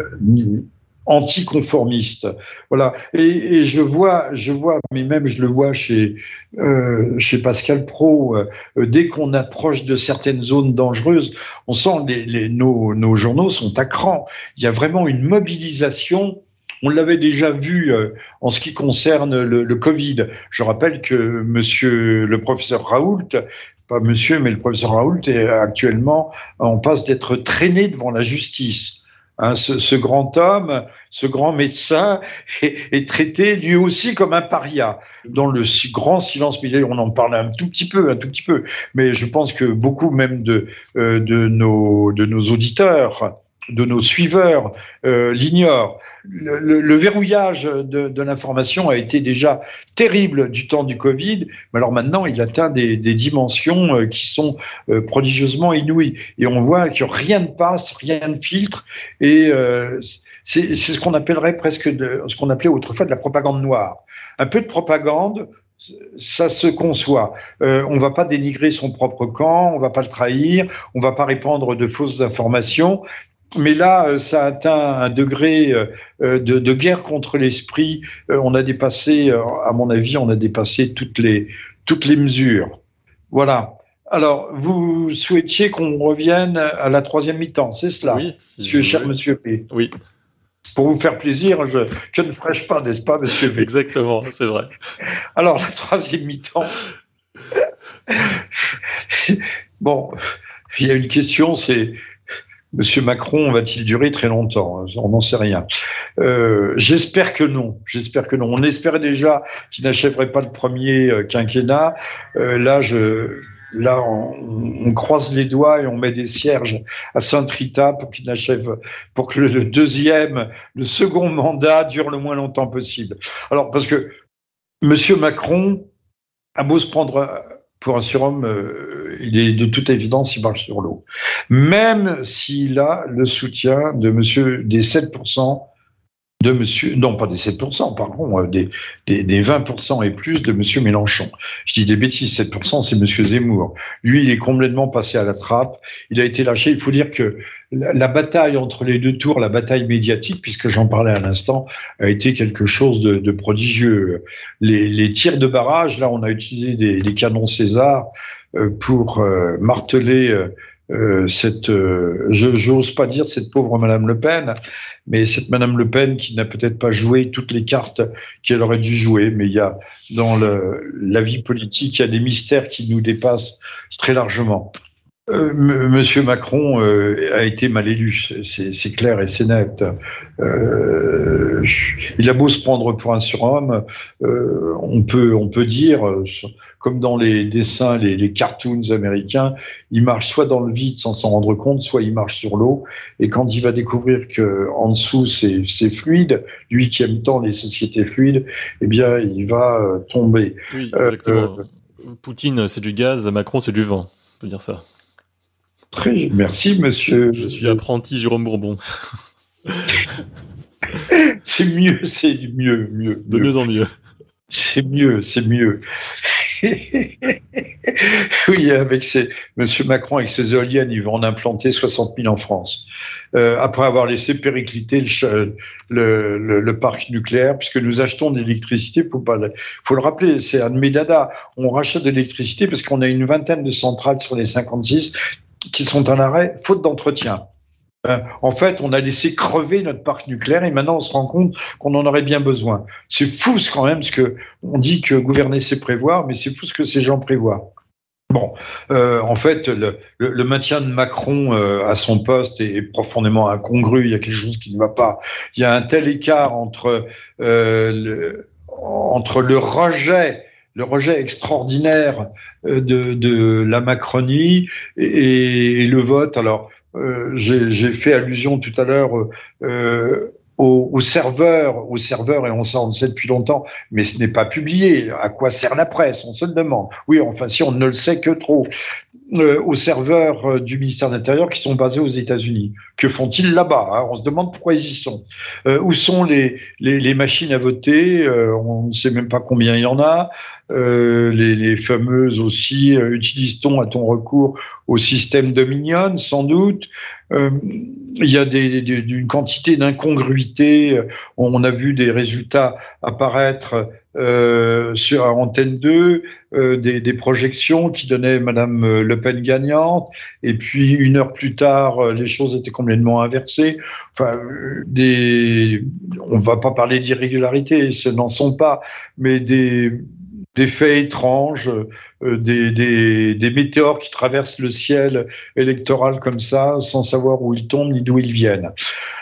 anticonformiste, voilà. Et, et je vois, je vois, mais même je le vois chez euh, chez Pascal Praud. Euh, dès qu'on approche de certaines zones dangereuses, on sent les, les nos, nos journaux sont à cran. Il y a vraiment une mobilisation On l'avait déjà vu euh, en ce qui concerne le, le Covid. Je rappelle que monsieur le professeur Raoult, pas monsieur, mais le professeur Raoult est actuellement en passe d'être traîné devant la justice. Hein, ce, ce grand homme, ce grand médecin est, est traité lui aussi comme un paria. Dans le si grand silence médiatique, on en parle un tout petit peu, un tout petit peu, mais je pense que beaucoup même de, euh, de, nos, de nos auditeurs, de nos suiveurs euh, l'ignorent. Le, le, le verrouillage de, de l'information a été déjà terrible du temps du Covid, mais alors maintenant il atteint des, des dimensions euh, qui sont euh, prodigieusement inouïes. Et on voit que rien ne passe, rien ne filtre, et euh, c'est ce qu'on appellerait presque de, ce qu'on appelait autrefois de la propagande noire. Un peu de propagande, ça se conçoit. Euh, on ne va pas dénigrer son propre camp, on ne va pas le trahir, on ne va pas répandre de fausses informations. Mais là, ça atteint un degré de, de guerre contre l'esprit. On a dépassé, à mon avis, on a dépassé toutes les, toutes les mesures. Voilà. Alors, vous souhaitiez qu'on revienne à la troisième mi-temps, c'est cela, oui, si monsieur, cher monsieur P. Oui. Pour vous faire plaisir, je, je ne ferai pas, n'est-ce pas, monsieur P. Exactement, c'est vrai. Alors, la troisième mi-temps. Bon, il y a une question, c'est... Monsieur Macron va-t-il durer très longtemps? On n'en sait rien. Euh, j'espère que non. J'espère que non. On espérait déjà qu'il n'achèverait pas le premier quinquennat. Euh, là, je, là, on, on croise les doigts et on met des cierges à Sainte-Rita pour qu'il n'achève, pour que le, le deuxième, le second mandat dure le moins longtemps possible. Alors, parce que Monsieur Macron a beau se prendre pour un surhomme, euh, il est de toute évidence, il marche sur l'eau. Même s'il a le soutien de monsieur, des sept pour cent de monsieur, non pas des sept pour cent, pardon, des, des, des vingt pour cent et plus de monsieur Mélenchon. Je dis des bêtises, sept pour cent c'est monsieur Zemmour. Lui, il est complètement passé à la trappe, il a été lâché. Il faut dire que la, la bataille entre les deux tours, la bataille médiatique, puisque j'en parlais à l'instant, a été quelque chose de, de prodigieux. Les, les tirs de barrage, là, on a utilisé des, des canons César euh, pour euh, marteler euh, Euh, cette, euh, je j'ose pas dire cette pauvre Madame Le Pen, mais cette Madame Le Pen qui n'a peut-être pas joué toutes les cartes qu'elle aurait dû jouer. Mais il y a dans le, la vie politique, il y a des mystères qui nous dépassent très largement. Euh, Monsieur Macron euh, a été mal élu, c'est clair et c'est net. Euh, il a beau se prendre pour un surhomme, euh, on peut on peut dire, comme dans les dessins, les, les cartoons américains, il marche soit dans le vide sans s'en rendre compte, soit il marche sur l'eau. Et quand il va découvrir que en dessous c'est c'est fluide, lui qui aime tant les sociétés fluides, eh bien il va euh, tomber. Oui, exactement. Euh, Poutine c'est du gaz, Macron c'est du vent. On peut dire ça. Très, merci, monsieur. Je suis apprenti Jérôme Bourbon. C'est mieux, c'est mieux, mieux. De mieux en mieux. C'est mieux, c'est mieux. Oui, avec ses, monsieur Macron, avec ses éoliennes, il va en implanter soixante mille en France. Euh, après avoir laissé péricliter le, le, le, le parc nucléaire, puisque nous achetons de l'électricité, faut pas, faut le rappeler, c'est un de mes dadas. On rachète de l'électricité parce qu'on a une vingtaine de centrales sur les cinquante-six qui sont en arrêt, faute d'entretien. Euh, en fait, on a laissé crever notre parc nucléaire et maintenant on se rend compte qu'on en aurait bien besoin. C'est fou quand même, parce que on dit que gouverner c'est prévoir, mais c'est fou ce que ces gens prévoient. Bon, euh, en fait, le, le, le maintien de Macron euh, à son poste est, est profondément incongru. Il y a quelque chose qui ne va pas. Il y a un tel écart entre euh, le, entre le rejet le rejet extraordinaire de, de la Macronie et, et le vote. Alors, euh, j'ai fait allusion tout à l'heure euh, aux, aux serveurs, aux serveurs, et on, ça, on le sait depuis longtemps, mais ce n'est pas publié. À quoi sert la presse? On se le demande. Oui, enfin, si on ne le sait que trop. Euh, aux serveurs euh, du ministère de l'Intérieur qui sont basés aux États-Unis. Que font-ils là-bas, hein? On se demande pourquoi ils y sont. Euh, où sont les, les, les machines à voter? euh, On ne sait même pas combien il y en a. euh, les, les fameuses aussi, euh, utilise-t-on, a-t-on recours au système Dominion, sans doute. Euh, il y a des, des, une quantité d'incongruités. On a vu des résultats apparaître euh, sur Antenne deux, euh, des, des projections qui donnaient Madame Le Pen gagnante, et puis une heure plus tard, les choses étaient complètement inversées. Enfin, des, on ne va pas parler d'irrégularités, ce n'en sont pas, mais des des faits étranges, euh, des, des, des météores qui traversent le ciel électoral comme ça, sans savoir où ils tombent ni d'où ils viennent.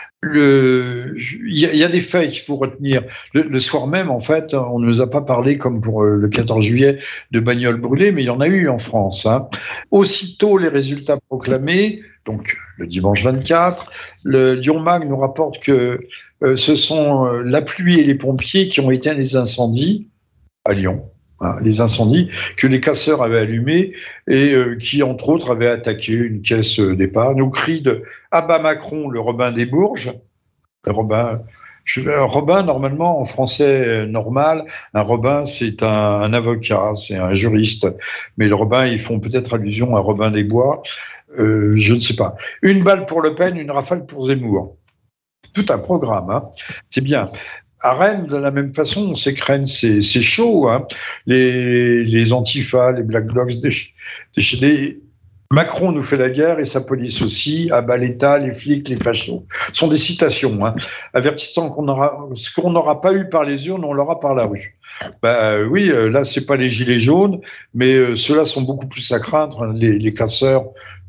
Il y, y a des faits qu'il faut retenir. Le, le soir même, en fait, on ne nous a pas parlé, comme pour euh, le quatorze juillet, de bagnoles brûlées, mais il y en a eu en France. Hein. Aussitôt les résultats proclamés, donc le dimanche vingt-quatre, le Diomag nous rapporte que euh, ce sont euh, la pluie et les pompiers qui ont éteint les incendies à Lyon. Hein, les incendies que les casseurs avaient allumés et euh, qui, entre autres, avaient attaqué une caisse d'épargne au cri de « Ah bah Macron, le Robin des Bourges ». Le Robin, je, un Robin, normalement, en français normal, un Robin, c'est un, un avocat, c'est un juriste. Mais le Robin, ils font peut-être allusion à Robin des Bois, euh, je ne sais pas. Une balle pour Le Pen, une rafale pour Zemmour. Tout un programme, hein. C'est bien. À Rennes, de la même façon, on sait que Rennes, c'est, c'est chaud. Hein. Les, les antifas, les black blocs déchaînés. Macron nous fait la guerre et sa police aussi, abat l'État, les flics, les fachos. Ce sont des citations, hein, avertissant qu'on aura, ce qu'on n'aura pas eu par les urnes, on l'aura par la rue. Ben oui, là, c'est pas les gilets jaunes, mais euh, ceux-là sont beaucoup plus à craindre, les, les casseurs,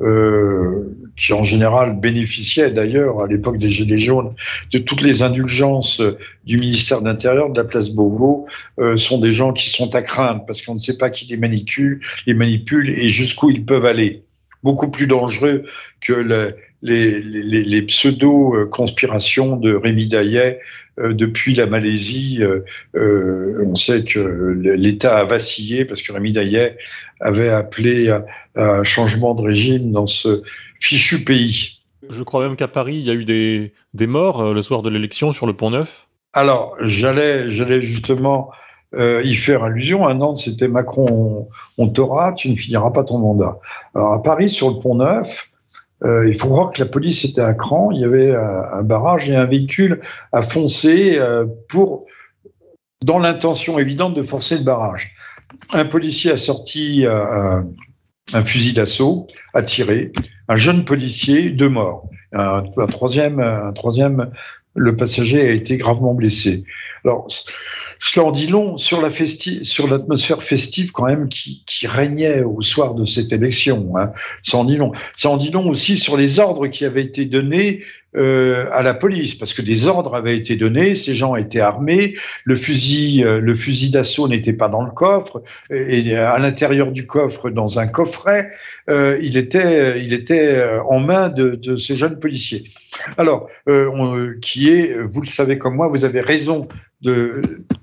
euh, qui en général bénéficiaient d'ailleurs à l'époque des gilets jaunes de toutes les indulgences du ministère de l'Intérieur, de la place Beauvau, euh, sont des gens qui sont à craindre parce qu'on ne sait pas qui les manipule, les manipule et jusqu'où ils peuvent aller. Beaucoup plus dangereux que le, les, les, les pseudo-conspirations de Rémi Daillet euh, depuis la Malaisie. Euh, euh, on sait que l'État a vacillé parce que Rémi Daillet avait appelé à, à un changement de régime dans ce fichu pays. Je crois même qu'à Paris, il y a eu des, des morts euh, le soir de l'élection sur le Pont-Neuf. Alors, j'allais, j'allais justement euh, y faire allusion. À Nantes, c'était Macron, on, on t'aura, tu ne finiras pas ton mandat. Alors, à Paris, sur le Pont-Neuf, euh, il faut voir que la police était à cran. Il y avait un, un barrage et un véhicule à foncer euh, pour, dans l'intention évidente de forcer le barrage. Un policier a sorti euh, un, un fusil d'assaut, a tiré. Un jeune policier, deux morts. Un, un troisième, un troisième, le passager a été gravement blessé. Alors, cela en dit long sur la festi- sur l'atmosphère festive quand même qui, qui régnait au soir de cette élection. Hein. Ça en dit long. Ça en dit long aussi sur les ordres qui avaient été donnés euh, à la police, parce que des ordres avaient été donnés, ces gens étaient armés, le fusil, euh, le fusil d'assaut n'était pas dans le coffre, et à l'intérieur du coffre, dans un coffret, euh, il était, il était en main de, de ces jeunes policiers. Alors, euh, on, qui est, vous le savez comme moi, vous avez raison de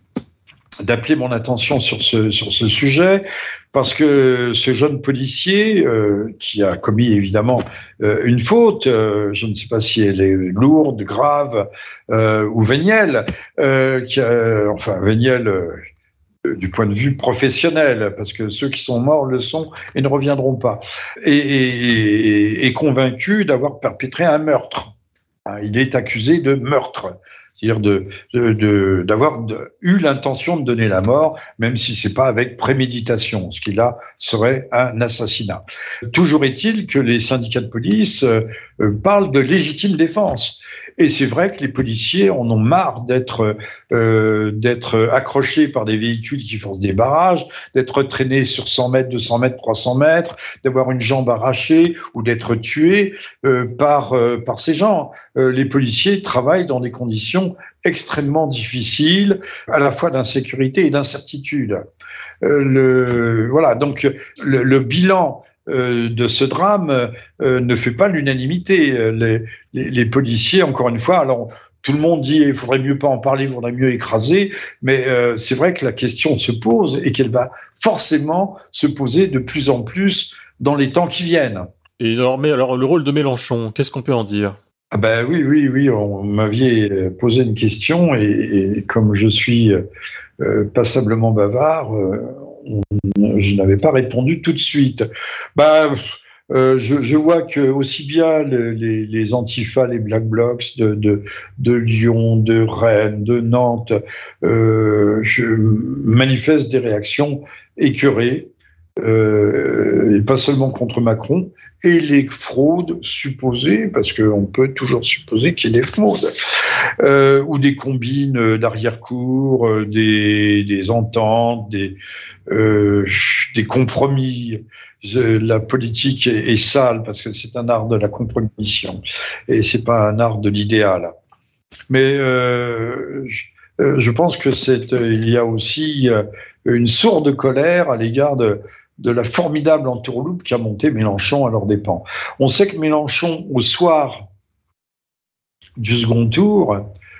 d'appeler mon attention sur ce, sur ce sujet, parce que ce jeune policier, euh, qui a commis évidemment euh, une faute, euh, je ne sais pas si elle est lourde, grave euh, ou vénielle, euh, qui a, enfin vénielle euh, du point de vue professionnel, parce que ceux qui sont morts le sont et ne reviendront pas, et, et, et convaincu d'avoir perpétré un meurtre. Il est accusé de meurtre. C'est-à-dire de, de, de, d'avoir de, eu l'intention de donner la mort, même si c'est pas avec préméditation, ce qui là serait un assassinat. Toujours est-il que les syndicats de police euh, parlent de légitime défense. Et c'est vrai que les policiers en ont marre d'être, euh, d'être accrochés par des véhicules qui forcent des barrages, d'être traînés sur cent mètres, deux cents mètres, trois cents mètres, d'avoir une jambe arrachée ou d'être tués euh, par, euh, par ces gens. Euh, les policiers travaillent dans des conditions extrêmement difficiles, à la fois d'insécurité et d'incertitude. Euh, le, voilà, donc le, le bilan Euh, de ce drame euh, ne fait pas l'unanimité. Les, les, les policiers, encore une fois, alors tout le monde dit il faudrait mieux pas en parler, il faudrait mieux écraser, mais euh, c'est vrai que la question se pose et qu'elle va forcément se poser de plus en plus dans les temps qui viennent. Et alors, mais alors le rôle de Mélenchon, qu'est-ce qu'on peut en dire ? Ah ben oui, oui, oui, on m'avait posé une question et, et comme je suis euh, passablement bavard, euh, on, je n'avais pas répondu tout de suite. Bah, euh, je, je vois que aussi bien le, les, les Antifa, les Black Blocs de, de, de Lyon, de Rennes, de Nantes, euh, je manifestent des réactions écœurées, euh, et pas seulement contre Macron, et les fraudes supposées, parce qu'on peut toujours supposer qu'il y ait des fraudes, euh, ou des combines d'arrière-cour, euh, des, des ententes, des, euh, des compromis. La politique est, est sale parce que c'est un art de la compromission et c'est pas un art de l'idéal. Mais euh, je pense que c'est, il y a aussi une sourde colère à l'égard de, de la formidable entourloupe qui a monté Mélenchon à leurs dépens. On sait que Mélenchon, au soir du second tour,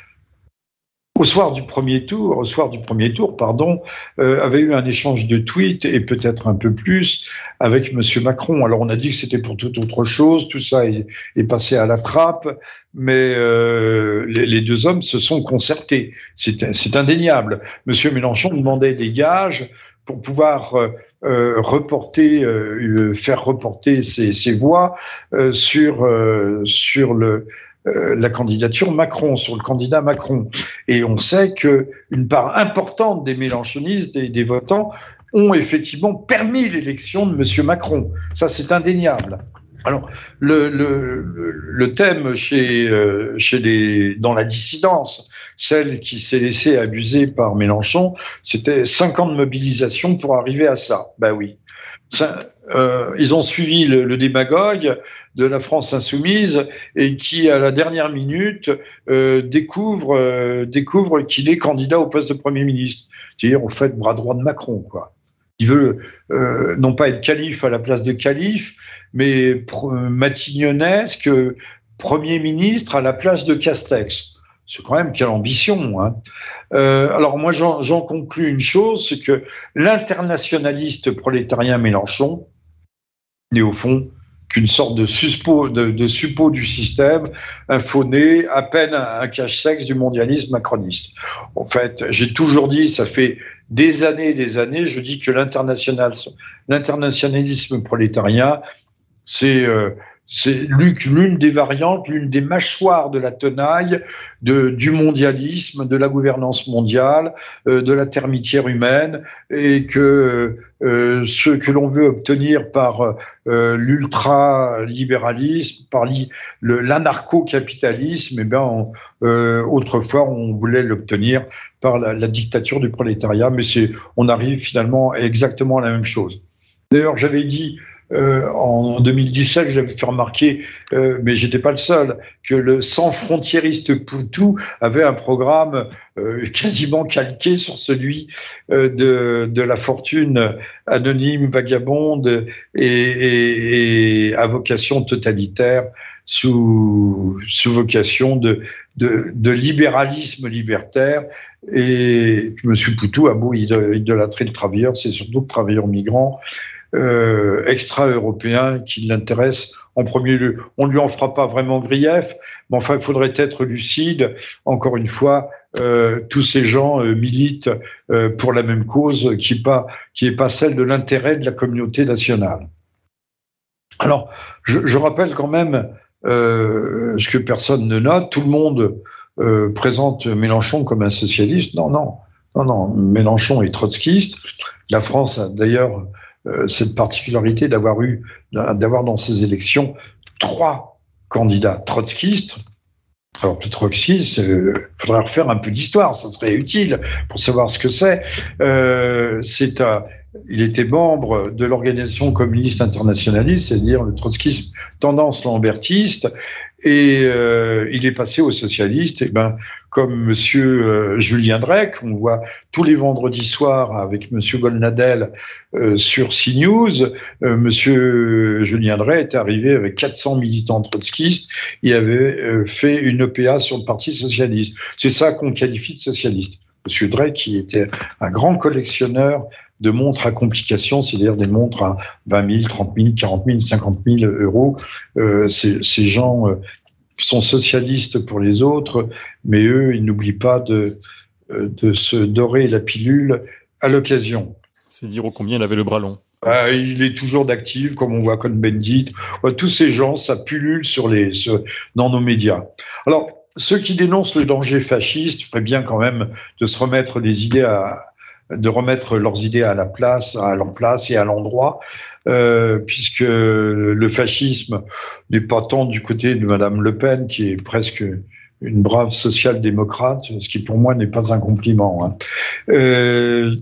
au soir du premier tour, au soir du premier tour, pardon, euh, avait eu un échange de tweets et peut-être un peu plus avec Monsieur Macron. Alors on a dit que c'était pour toute autre chose, tout ça est, est passé à la trappe, mais euh, les, les deux hommes se sont concertés. C'est, c'est indéniable. Monsieur Mélenchon demandait des gages pour pouvoir euh, euh, reporter, euh, faire reporter ses, ses voix euh, sur euh, sur le Euh, la candidature Macron, sur le candidat Macron. Et on sait qu'une part importante des mélenchonistes, des, des votants, ont effectivement permis l'élection de M. Macron. Ça, c'est indéniable. Alors, le, le, le thème chez, euh, chez les, dans la dissidence, celle qui s'est laissée abuser par Mélenchon, c'était cinq ans de mobilisation pour arriver à ça. Ben oui. Ça, euh, ils ont suivi le, le démagogue de la France insoumise et qui, à la dernière minute, euh, découvre, euh, découvre qu'il est candidat au poste de Premier ministre. C'est-à-dire, en fait, bras droit de Macron, quoi. Il veut euh, non pas être calife à la place de calife, mais matignonesque Premier ministre à la place de Castex. C'est quand même quelle ambition, hein. Euh, alors moi, j'en, j'en conclus une chose, c'est que l'internationaliste prolétarien Mélenchon n'est au fond qu'une sorte de, suspo, de, de suppôt du système, un faux-né, à peine un, un cache-sexe du mondialisme macroniste. En fait, j'ai toujours dit, ça fait des années et des années, je dis que l'international, l'internationalisme prolétarien, c'est... Euh, C'est l'une des variantes, l'une des mâchoires de la tenaille de, du mondialisme, de la gouvernance mondiale, euh, de la termitière humaine, et que euh, ce que l'on veut obtenir par euh, l'ultralibéralisme, par li, le, l'anarcho-capitalisme, eh bien, on, euh, autrefois on voulait l'obtenir par la, la dictature du prolétariat, mais c'est, on arrive finalement à exactement la même chose. D'ailleurs, j'avais dit Euh, en deux mille dix-sept, je l'avais fait remarquer, euh, mais j'étais pas le seul, que le sans-frontiériste Poutou avait un programme euh, quasiment calqué sur celui euh, de, de la fortune anonyme, vagabonde et, et, et à vocation totalitaire, sous, sous vocation de, de, de libéralisme libertaire. Et M. Poutou a beau idolâtrer le travailleur, c'est surtout le travailleur migrant, Euh, extra-européen qui l'intéresse en premier lieu. On ne lui en fera pas vraiment grief, mais enfin, il faudrait être lucide. Encore une fois, euh, tous ces gens euh, militent euh, pour la même cause qui n'est pas, qui est pas celle de l'intérêt de la communauté nationale. Alors, je, je rappelle quand même euh, ce que personne ne note. Tout le monde euh, présente Mélenchon comme un socialiste. Non, non, non, non. Mélenchon est trotskiste. La France a d'ailleurs Euh, cette particularité d'avoir eu, d'avoir dans ces élections trois candidats trotskistes. Alors, le trotskisme, il euh, faudrait refaire un peu d'histoire, ça serait utile pour savoir ce que c'est. Euh, c'est un, il était membre de l'organisation communiste internationaliste, c'est-à-dire le trotskisme tendance lambertiste, et euh, il est passé aux socialistes, et ben, comme monsieur euh, Julien Drey, qu'on voit tous les vendredis soirs avec monsieur Golnadel euh, sur CNews. Euh, monsieur Julien Drey est arrivé avec quatre cents militants trotskistes, il avait euh, fait une E P A sur le Parti socialiste. C'est ça qu'on qualifie de socialiste. Monsieur Drey, qui était un grand collectionneur de montres à complications, c'est-à-dire des montres à vingt mille, trente mille, quarante mille, cinquante mille euros. Euh, ces, ces gens euh, sont socialistes pour les autres, mais eux, ils n'oublient pas de, de se dorer la pilule à l'occasion. C'est dire ô combien il avait le bras long. Euh, il est toujours d'actif, comme on voit Cohn-Bendit. Euh, tous ces gens, ça pullule sur les, sur, dans nos médias. Alors, ceux qui dénoncent le danger fasciste feraient bien quand même de se remettre les idées à, de remettre leurs idées à la place, à leur place et à l'endroit, euh, puisque le fascisme n'est pas tant du côté de Madame Le Pen, qui est presque une brave social-démocrate, ce qui pour moi n'est pas un compliment. Hein. Euh,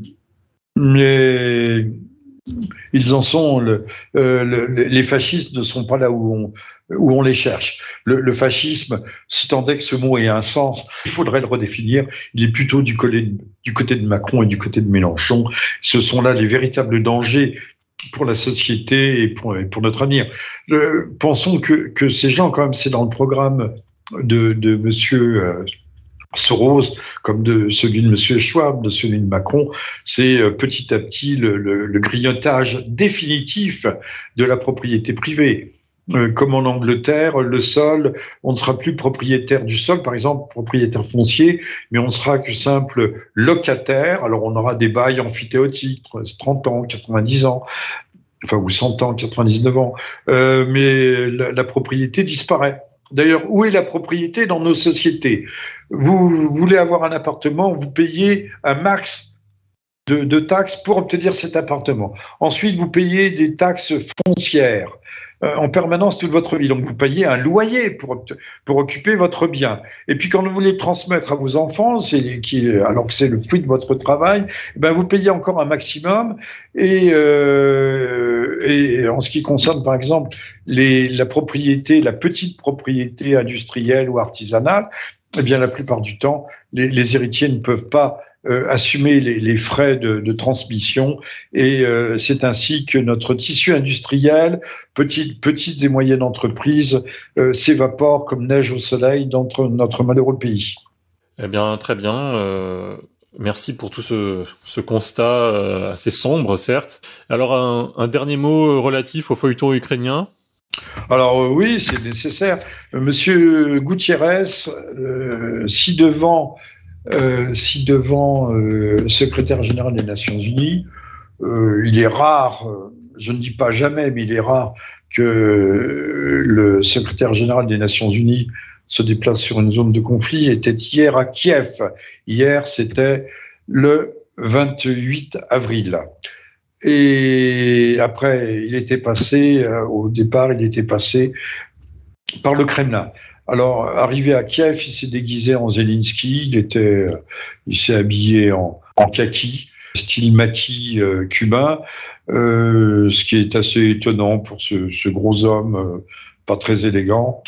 mais ils en sont, le, euh, le, les fascistes ne sont pas là où on, où on les cherche. Le, le fascisme, si tant est que ce mot ait un sens, il faudrait le redéfinir. Il est plutôt du côté, de, du côté de Macron et du côté de Mélenchon. Ce sont là les véritables dangers pour la société et pour, et pour notre avenir. Euh, pensons que, que ces gens, quand même, c'est dans le programme de, de monsieur euh, Soros, comme de celui de monsieur Schwab, de celui de Macron, c'est euh, petit à petit le, le, le grignotage définitif de la propriété privée. Euh, comme en Angleterre, le sol, on ne sera plus propriétaire du sol, par exemple propriétaire foncier, mais on ne sera que simple locataire. Alors on aura des bails amphithéotiques, trente ans, quatre-vingt-dix ans, enfin ou cent ans, quatre-vingt-dix-neuf ans, euh, mais la, la propriété disparaît. D'ailleurs, où est la propriété dans nos sociétés? Vous voulez avoir un appartement, vous payez un max de, de taxes pour obtenir cet appartement. Ensuite, vous payez des taxes foncières euh, en permanence toute votre vie. Donc, vous payez un loyer pour, pour occuper votre bien. Et puis, quand vous voulez transmettre à vos enfants, c'est, qui, alors que c'est le fruit de votre travail, ben, vous payez encore un maximum. Et, euh, et en ce qui concerne, par exemple, les, la propriété, la petite propriété industrielle ou artisanale, eh bien, la plupart du temps, les, les héritiers ne peuvent pas euh, assumer les, les frais de, de transmission, et euh, c'est ainsi que notre tissu industriel, petites, petites et moyennes entreprises, euh, s'évapore comme neige au soleil dans notre, notre malheureux pays. Eh bien, très bien. Euh, merci pour tout ce, ce constat euh, assez sombre, certes. Alors, un, un dernier mot relatif au feuilleton ukrainien. Alors euh, oui, c'est nécessaire. Euh, Monsieur Gutiérrez, euh, si devant, euh, si devant euh, secrétaire général des Nations Unies, euh, il est rare, je ne dis pas jamais, mais il est rare que le secrétaire général des Nations Unies se déplace sur une zone de conflit, était hier à Kiev. Hier, c'était le vingt-huit avril. Et après, il était passé, euh, au départ, il était passé par le Kremlin. Alors, arrivé à Kiev, il s'est déguisé en Zelensky, il était, euh, il s'est habillé en, en kaki, style maquis euh, cubain, euh, ce qui est assez étonnant pour ce, ce gros homme, euh, pas très élégant.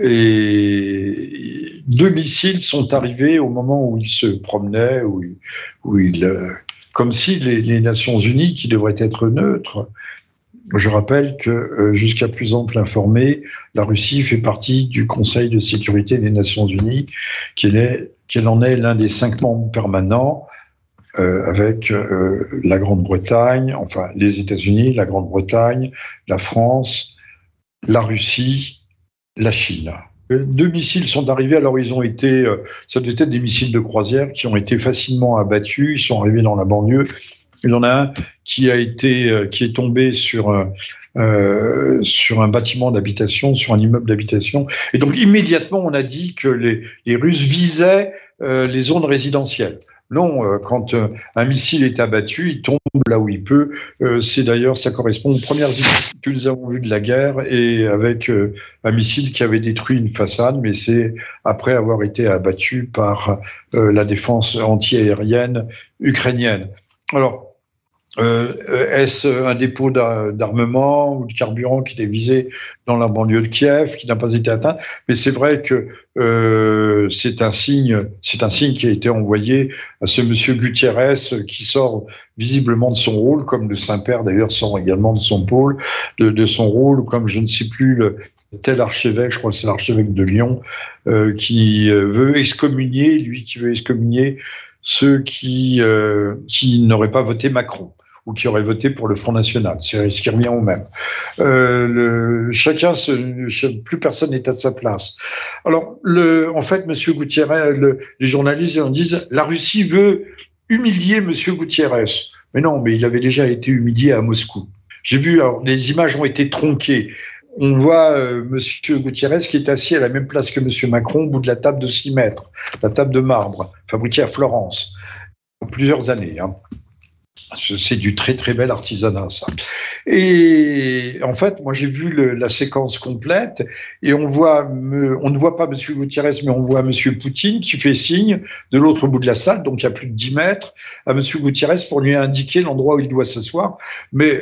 Et deux missiles sont arrivés au moment où il se promenait, où il, où il euh, comme si les, les Nations Unies, qui devraient être neutres, je rappelle que euh, jusqu'à plus ample informé, la Russie fait partie du Conseil de sécurité des Nations Unies, qu'elle est, qu'elle en est l'un des cinq membres permanents, euh, avec euh, la Grande-Bretagne, enfin les États-Unis, la Grande-Bretagne, la France, la Russie, la Chine. Deux missiles sont arrivés, alors ils ont été, ça devait être des missiles de croisière qui ont été facilement abattus, ils sont arrivés dans la banlieue. Il y en a un qui a été, qui est tombé sur, euh, sur un bâtiment d'habitation, sur un immeuble d'habitation. Et donc immédiatement, on a dit que les, les Russes visaient euh, les zones résidentielles. Non, euh, quand euh, un missile est abattu, il tombe là où il peut. Euh, c'est d'ailleurs, ça correspond aux premières images que nous avons vues de la guerre, et avec euh, un missile qui avait détruit une façade, mais c'est après avoir été abattu par euh, la défense anti-aérienne ukrainienne. Alors, Euh, est-ce un dépôt d'armement ou de carburant qui est visé dans la banlieue de Kiev, qui n'a pas été atteint? Mais c'est vrai que euh, c'est un signe, c'est un signe qui a été envoyé à ce monsieur Gutiérrez, qui sort visiblement de son rôle, comme le Saint-Père d'ailleurs sort également de son pôle, de, de son rôle, comme je ne sais plus le tel archevêque, je crois que c'est l'archevêque de Lyon, euh, qui veut excommunier, lui qui veut excommunier ceux qui, euh, qui n'auraient pas voté Macron, ou qui auraient voté pour le Front National, c'est ce qui revient au même. Euh, le, chacun, se, plus personne n'est à sa place. Alors, le, en fait, Monsieur Gutiérrez, le, les journalistes en disent, la Russie veut humilier Monsieur Gutiérrez. Mais non, mais il avait déjà été humilié à Moscou. J'ai vu, alors, les images ont été tronquées. On voit euh, Monsieur Gutiérrez qui est assis à la même place que Monsieur Macron au bout de la table de six mètres, la table de marbre, fabriquée à Florence, pour plusieurs années. Hein. C'est du très très bel artisanat, ça. Et en fait, moi j'ai vu le, la séquence complète et on voit, me, on ne voit pas Monsieur Gutiérrez, mais on voit Monsieur Poutine qui fait signe de l'autre bout de la salle, donc à plus de dix mètres, à Monsieur Gutiérrez pour lui indiquer l'endroit où il doit s'asseoir. Mais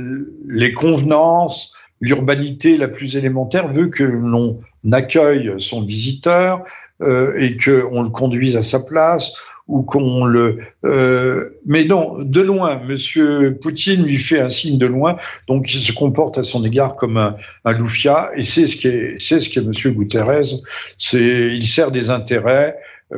les convenances, l'urbanité la plus élémentaire veut que l'on accueille son visiteur euh, et qu'on le conduise à sa place, ou qu'on le... Euh, mais non, de loin, Monsieur Poutine lui fait un signe de loin, donc il se comporte à son égard comme un, un loufia, et c'est ce qu'est c'est ce qu'est Monsieur Guterres, c'est, il sert des intérêts,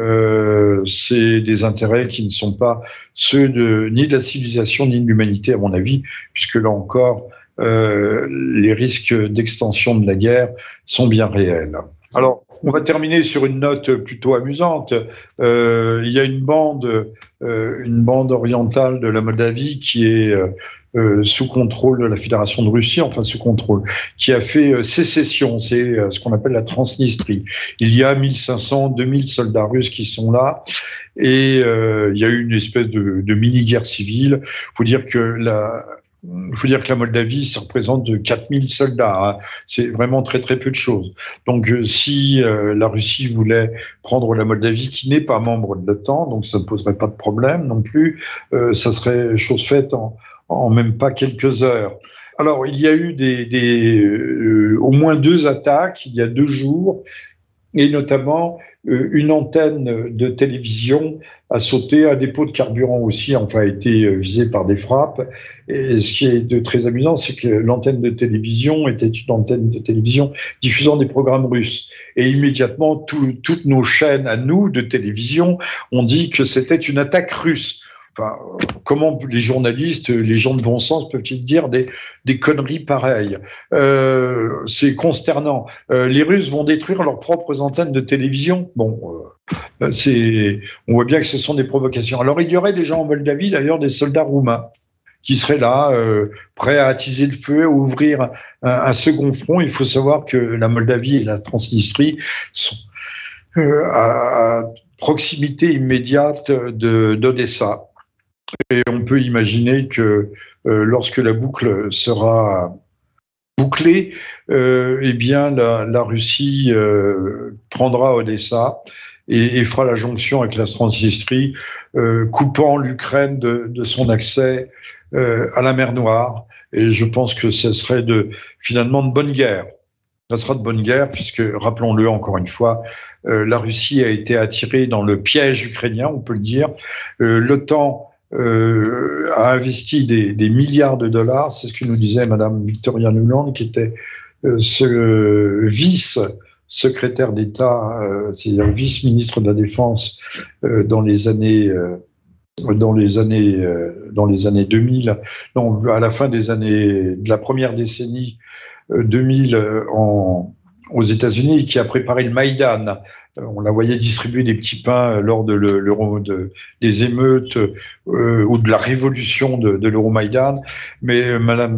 euh, c'est des intérêts qui ne sont pas ceux de, ni de la civilisation, ni de l'humanité, à mon avis, puisque là encore, euh, les risques d'extension de la guerre sont bien réels. Alors, on va terminer sur une note plutôt amusante. Euh, il y a une bande, euh, une bande orientale de la Moldavie qui est euh, sous contrôle de la Fédération de Russie, enfin sous contrôle, qui a fait euh, sécession, c'est euh, ce qu'on appelle la Transnistrie. Il y a mille cinq cents, deux mille soldats russes qui sont là, et euh, il y a eu une espèce de, de mini-guerre civile. Il faut dire que la... Il faut dire que la Moldavie, ça représente quatre mille soldats. Hein. C'est vraiment très très peu de choses. Donc euh, si euh, la Russie voulait prendre la Moldavie, qui n'est pas membre de l'OTAN, donc ça ne poserait pas de problème non plus, euh, ça serait chose faite en, en même pas quelques heures. Alors il y a eu des, des, euh, au moins deux attaques il y a deux jours, et notamment euh, une antenne de télévision a sauté, un dépôt de carburant aussi, enfin a été visé par des frappes. Et ce qui est de très amusant, c'est que l'antenne de télévision était une antenne de télévision diffusant des programmes russes. Et immédiatement, tout, toutes nos chaînes à nous de télévision ont dit que c'était une attaque russe. Enfin, comment les journalistes, les gens de bon sens peuvent-ils dire des, des conneries pareilles? euh, C'est consternant. Euh, les Russes vont détruire leurs propres antennes de télévision. Bon, euh, c'est, on voit bien que ce sont des provocations. Alors, il y aurait des gens en Moldavie, d'ailleurs, des soldats roumains qui seraient là, euh, prêts à attiser le feu, à ouvrir un, un second front. Il faut savoir que la Moldavie et la Transnistrie sont euh, à proximité immédiate de, d'Odessa. Et on peut imaginer que euh, lorsque la boucle sera bouclée, euh, eh bien la, la Russie euh, prendra Odessa et, et fera la jonction avec la Transnistrie, euh, coupant l'Ukraine de, de son accès euh, à la mer Noire. Et je pense que ce serait de, finalement de bonne guerre. Ça sera de bonne guerre puisque, rappelons-le encore une fois, euh, la Russie a été attirée dans le piège ukrainien, on peut le dire. Euh, L'OTAN Euh, a investi des, des milliards de dollars, c'est ce que nous disait Madame Victoria Nuland, qui était euh, ce euh, vice-secrétaire d'État, euh, c'est-à-dire vice-ministre de la Défense euh, dans les années, euh, dans les années, euh, dans les années deux mille, donc à la fin des années de la première décennie euh, deux mille euh, en aux États-Unis, qui a préparé le Maïdan. On la voyait distribuer des petits pains lors de, le, le, de des émeutes euh, ou de la révolution de, de l'Euromaïdan. Mais euh, Madame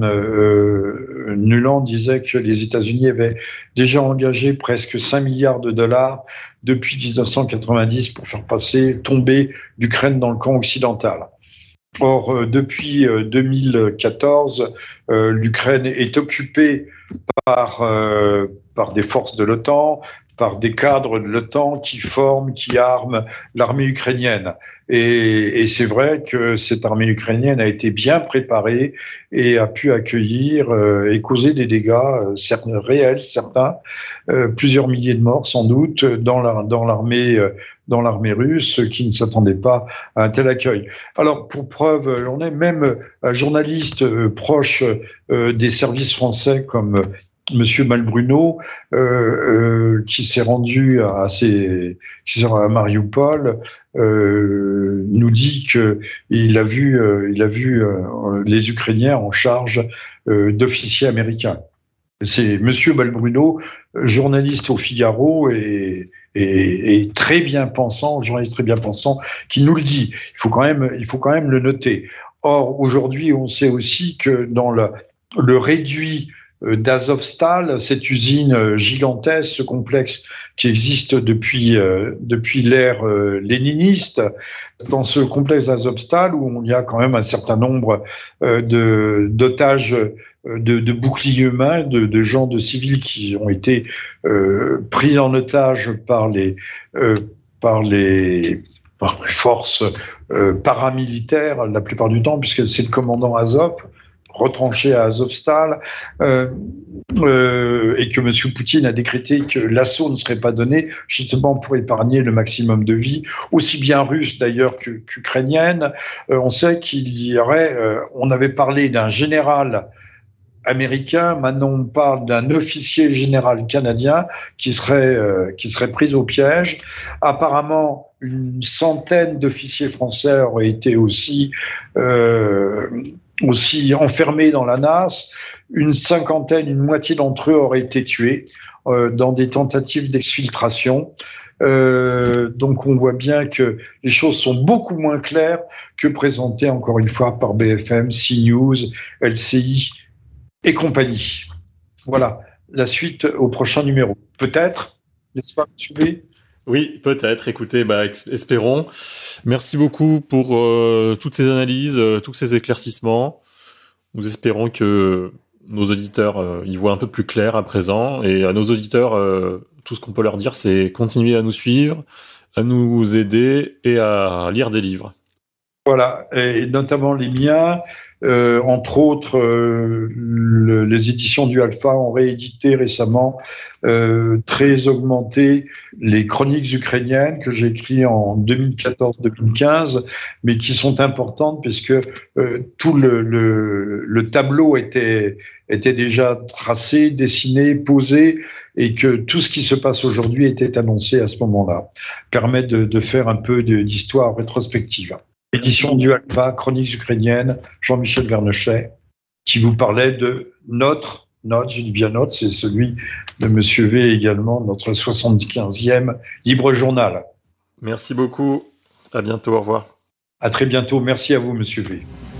euh, Nuland disait que les États-Unis avaient déjà engagé presque cinq milliards de dollars depuis dix-neuf cent quatre-vingt-dix pour faire passer, tomber l'Ukraine dans le camp occidental. Or, euh, depuis euh, deux mille quatorze, euh, l'Ukraine est occupée par, euh, par des forces de l'OTAN, par des cadres de l'OTAN qui forment, qui arment l'armée ukrainienne. Et, et c'est vrai que cette armée ukrainienne a été bien préparée et a pu accueillir euh, et causer des dégâts euh, certains, réels, certains, euh, plusieurs milliers de morts sans doute dans la, dans l'armée euh, dans l'armée russe qui ne s'attendait pas à un tel accueil. Alors, pour preuve, on est même un journaliste euh, proche euh, des services français comme euh, Monsieur Malbruno, euh, euh, qui s'est rendu à, ses, qui s'est rendu à Mariupol, euh, nous dit que il a vu, euh, il a vu euh, les Ukrainiens en charge euh, d'officiers américains. C'est Monsieur Malbruno, journaliste au Figaro et, et, et très bien pensant, journaliste très bien pensant, qui nous le dit. Il faut quand même, il faut quand même le noter. Or, aujourd'hui, on sait aussi que dans le, le réduit d'Azovstal, cette usine gigantesque, ce complexe qui existe depuis, euh, depuis l'ère euh, léniniste, dans ce complexe d'Azovstal où il y a quand même un certain nombre euh, de, d'otages, euh, de, de boucliers humains, de, de gens, de civils qui ont été euh, pris en otage par les, euh, par les, par les forces euh, paramilitaires la plupart du temps, puisque c'est le commandant Azov, retranché à Azovstal, euh, euh, et que M. Poutine a décrété que l'assaut ne serait pas donné, justement pour épargner le maximum de vies, aussi bien russes d'ailleurs qu'ukrainiennes. Euh, on sait qu'il y aurait, euh, on avait parlé d'un général américain, maintenant on parle d'un officier général canadien qui serait, euh, qui serait pris au piège. Apparemment, une centaine d'officiers français auraient été aussi... Euh, aussi enfermés dans la N A S, une cinquantaine, une moitié d'entre eux auraient été tués euh, dans des tentatives d'exfiltration. Euh, donc on voit bien que les choses sont beaucoup moins claires que présentées encore une fois par B F M, CNews, L C I et compagnie. Voilà, la suite au prochain numéro. Peut-être, n'est-ce pas, M. B ? Oui, peut-être. Écoutez, bah, espérons. Merci beaucoup pour euh, toutes ces analyses, euh, tous ces éclaircissements. Nous espérons que nos auditeurs euh, y voient un peu plus clair à présent. Et à nos auditeurs, euh, tout ce qu'on peut leur dire, c'est continuer à nous suivre, à nous aider et à lire des livres. Voilà, et notamment les miens. Euh, entre autres, euh, le, les éditions du Alpha ont réédité récemment, euh, très augmenté, les chroniques ukrainiennes que j'ai écrites en deux mille quatorze deux mille quinze, mais qui sont importantes puisque euh, tout le, le, le tableau était, était déjà tracé, dessiné, posé, et que tout ce qui se passe aujourd'hui était annoncé à ce moment-là. Permet de, de faire un peu de, d'histoire rétrospective. Édition du Alpha, chroniques ukrainiennes, Jean-Michel Vernochet, qui vous parlait de notre, notre, je dis bien notre, c'est celui de Monsieur V également, notre soixante-quinzième libre journal. Merci beaucoup, à bientôt, au revoir. À très bientôt, merci à vous Monsieur V.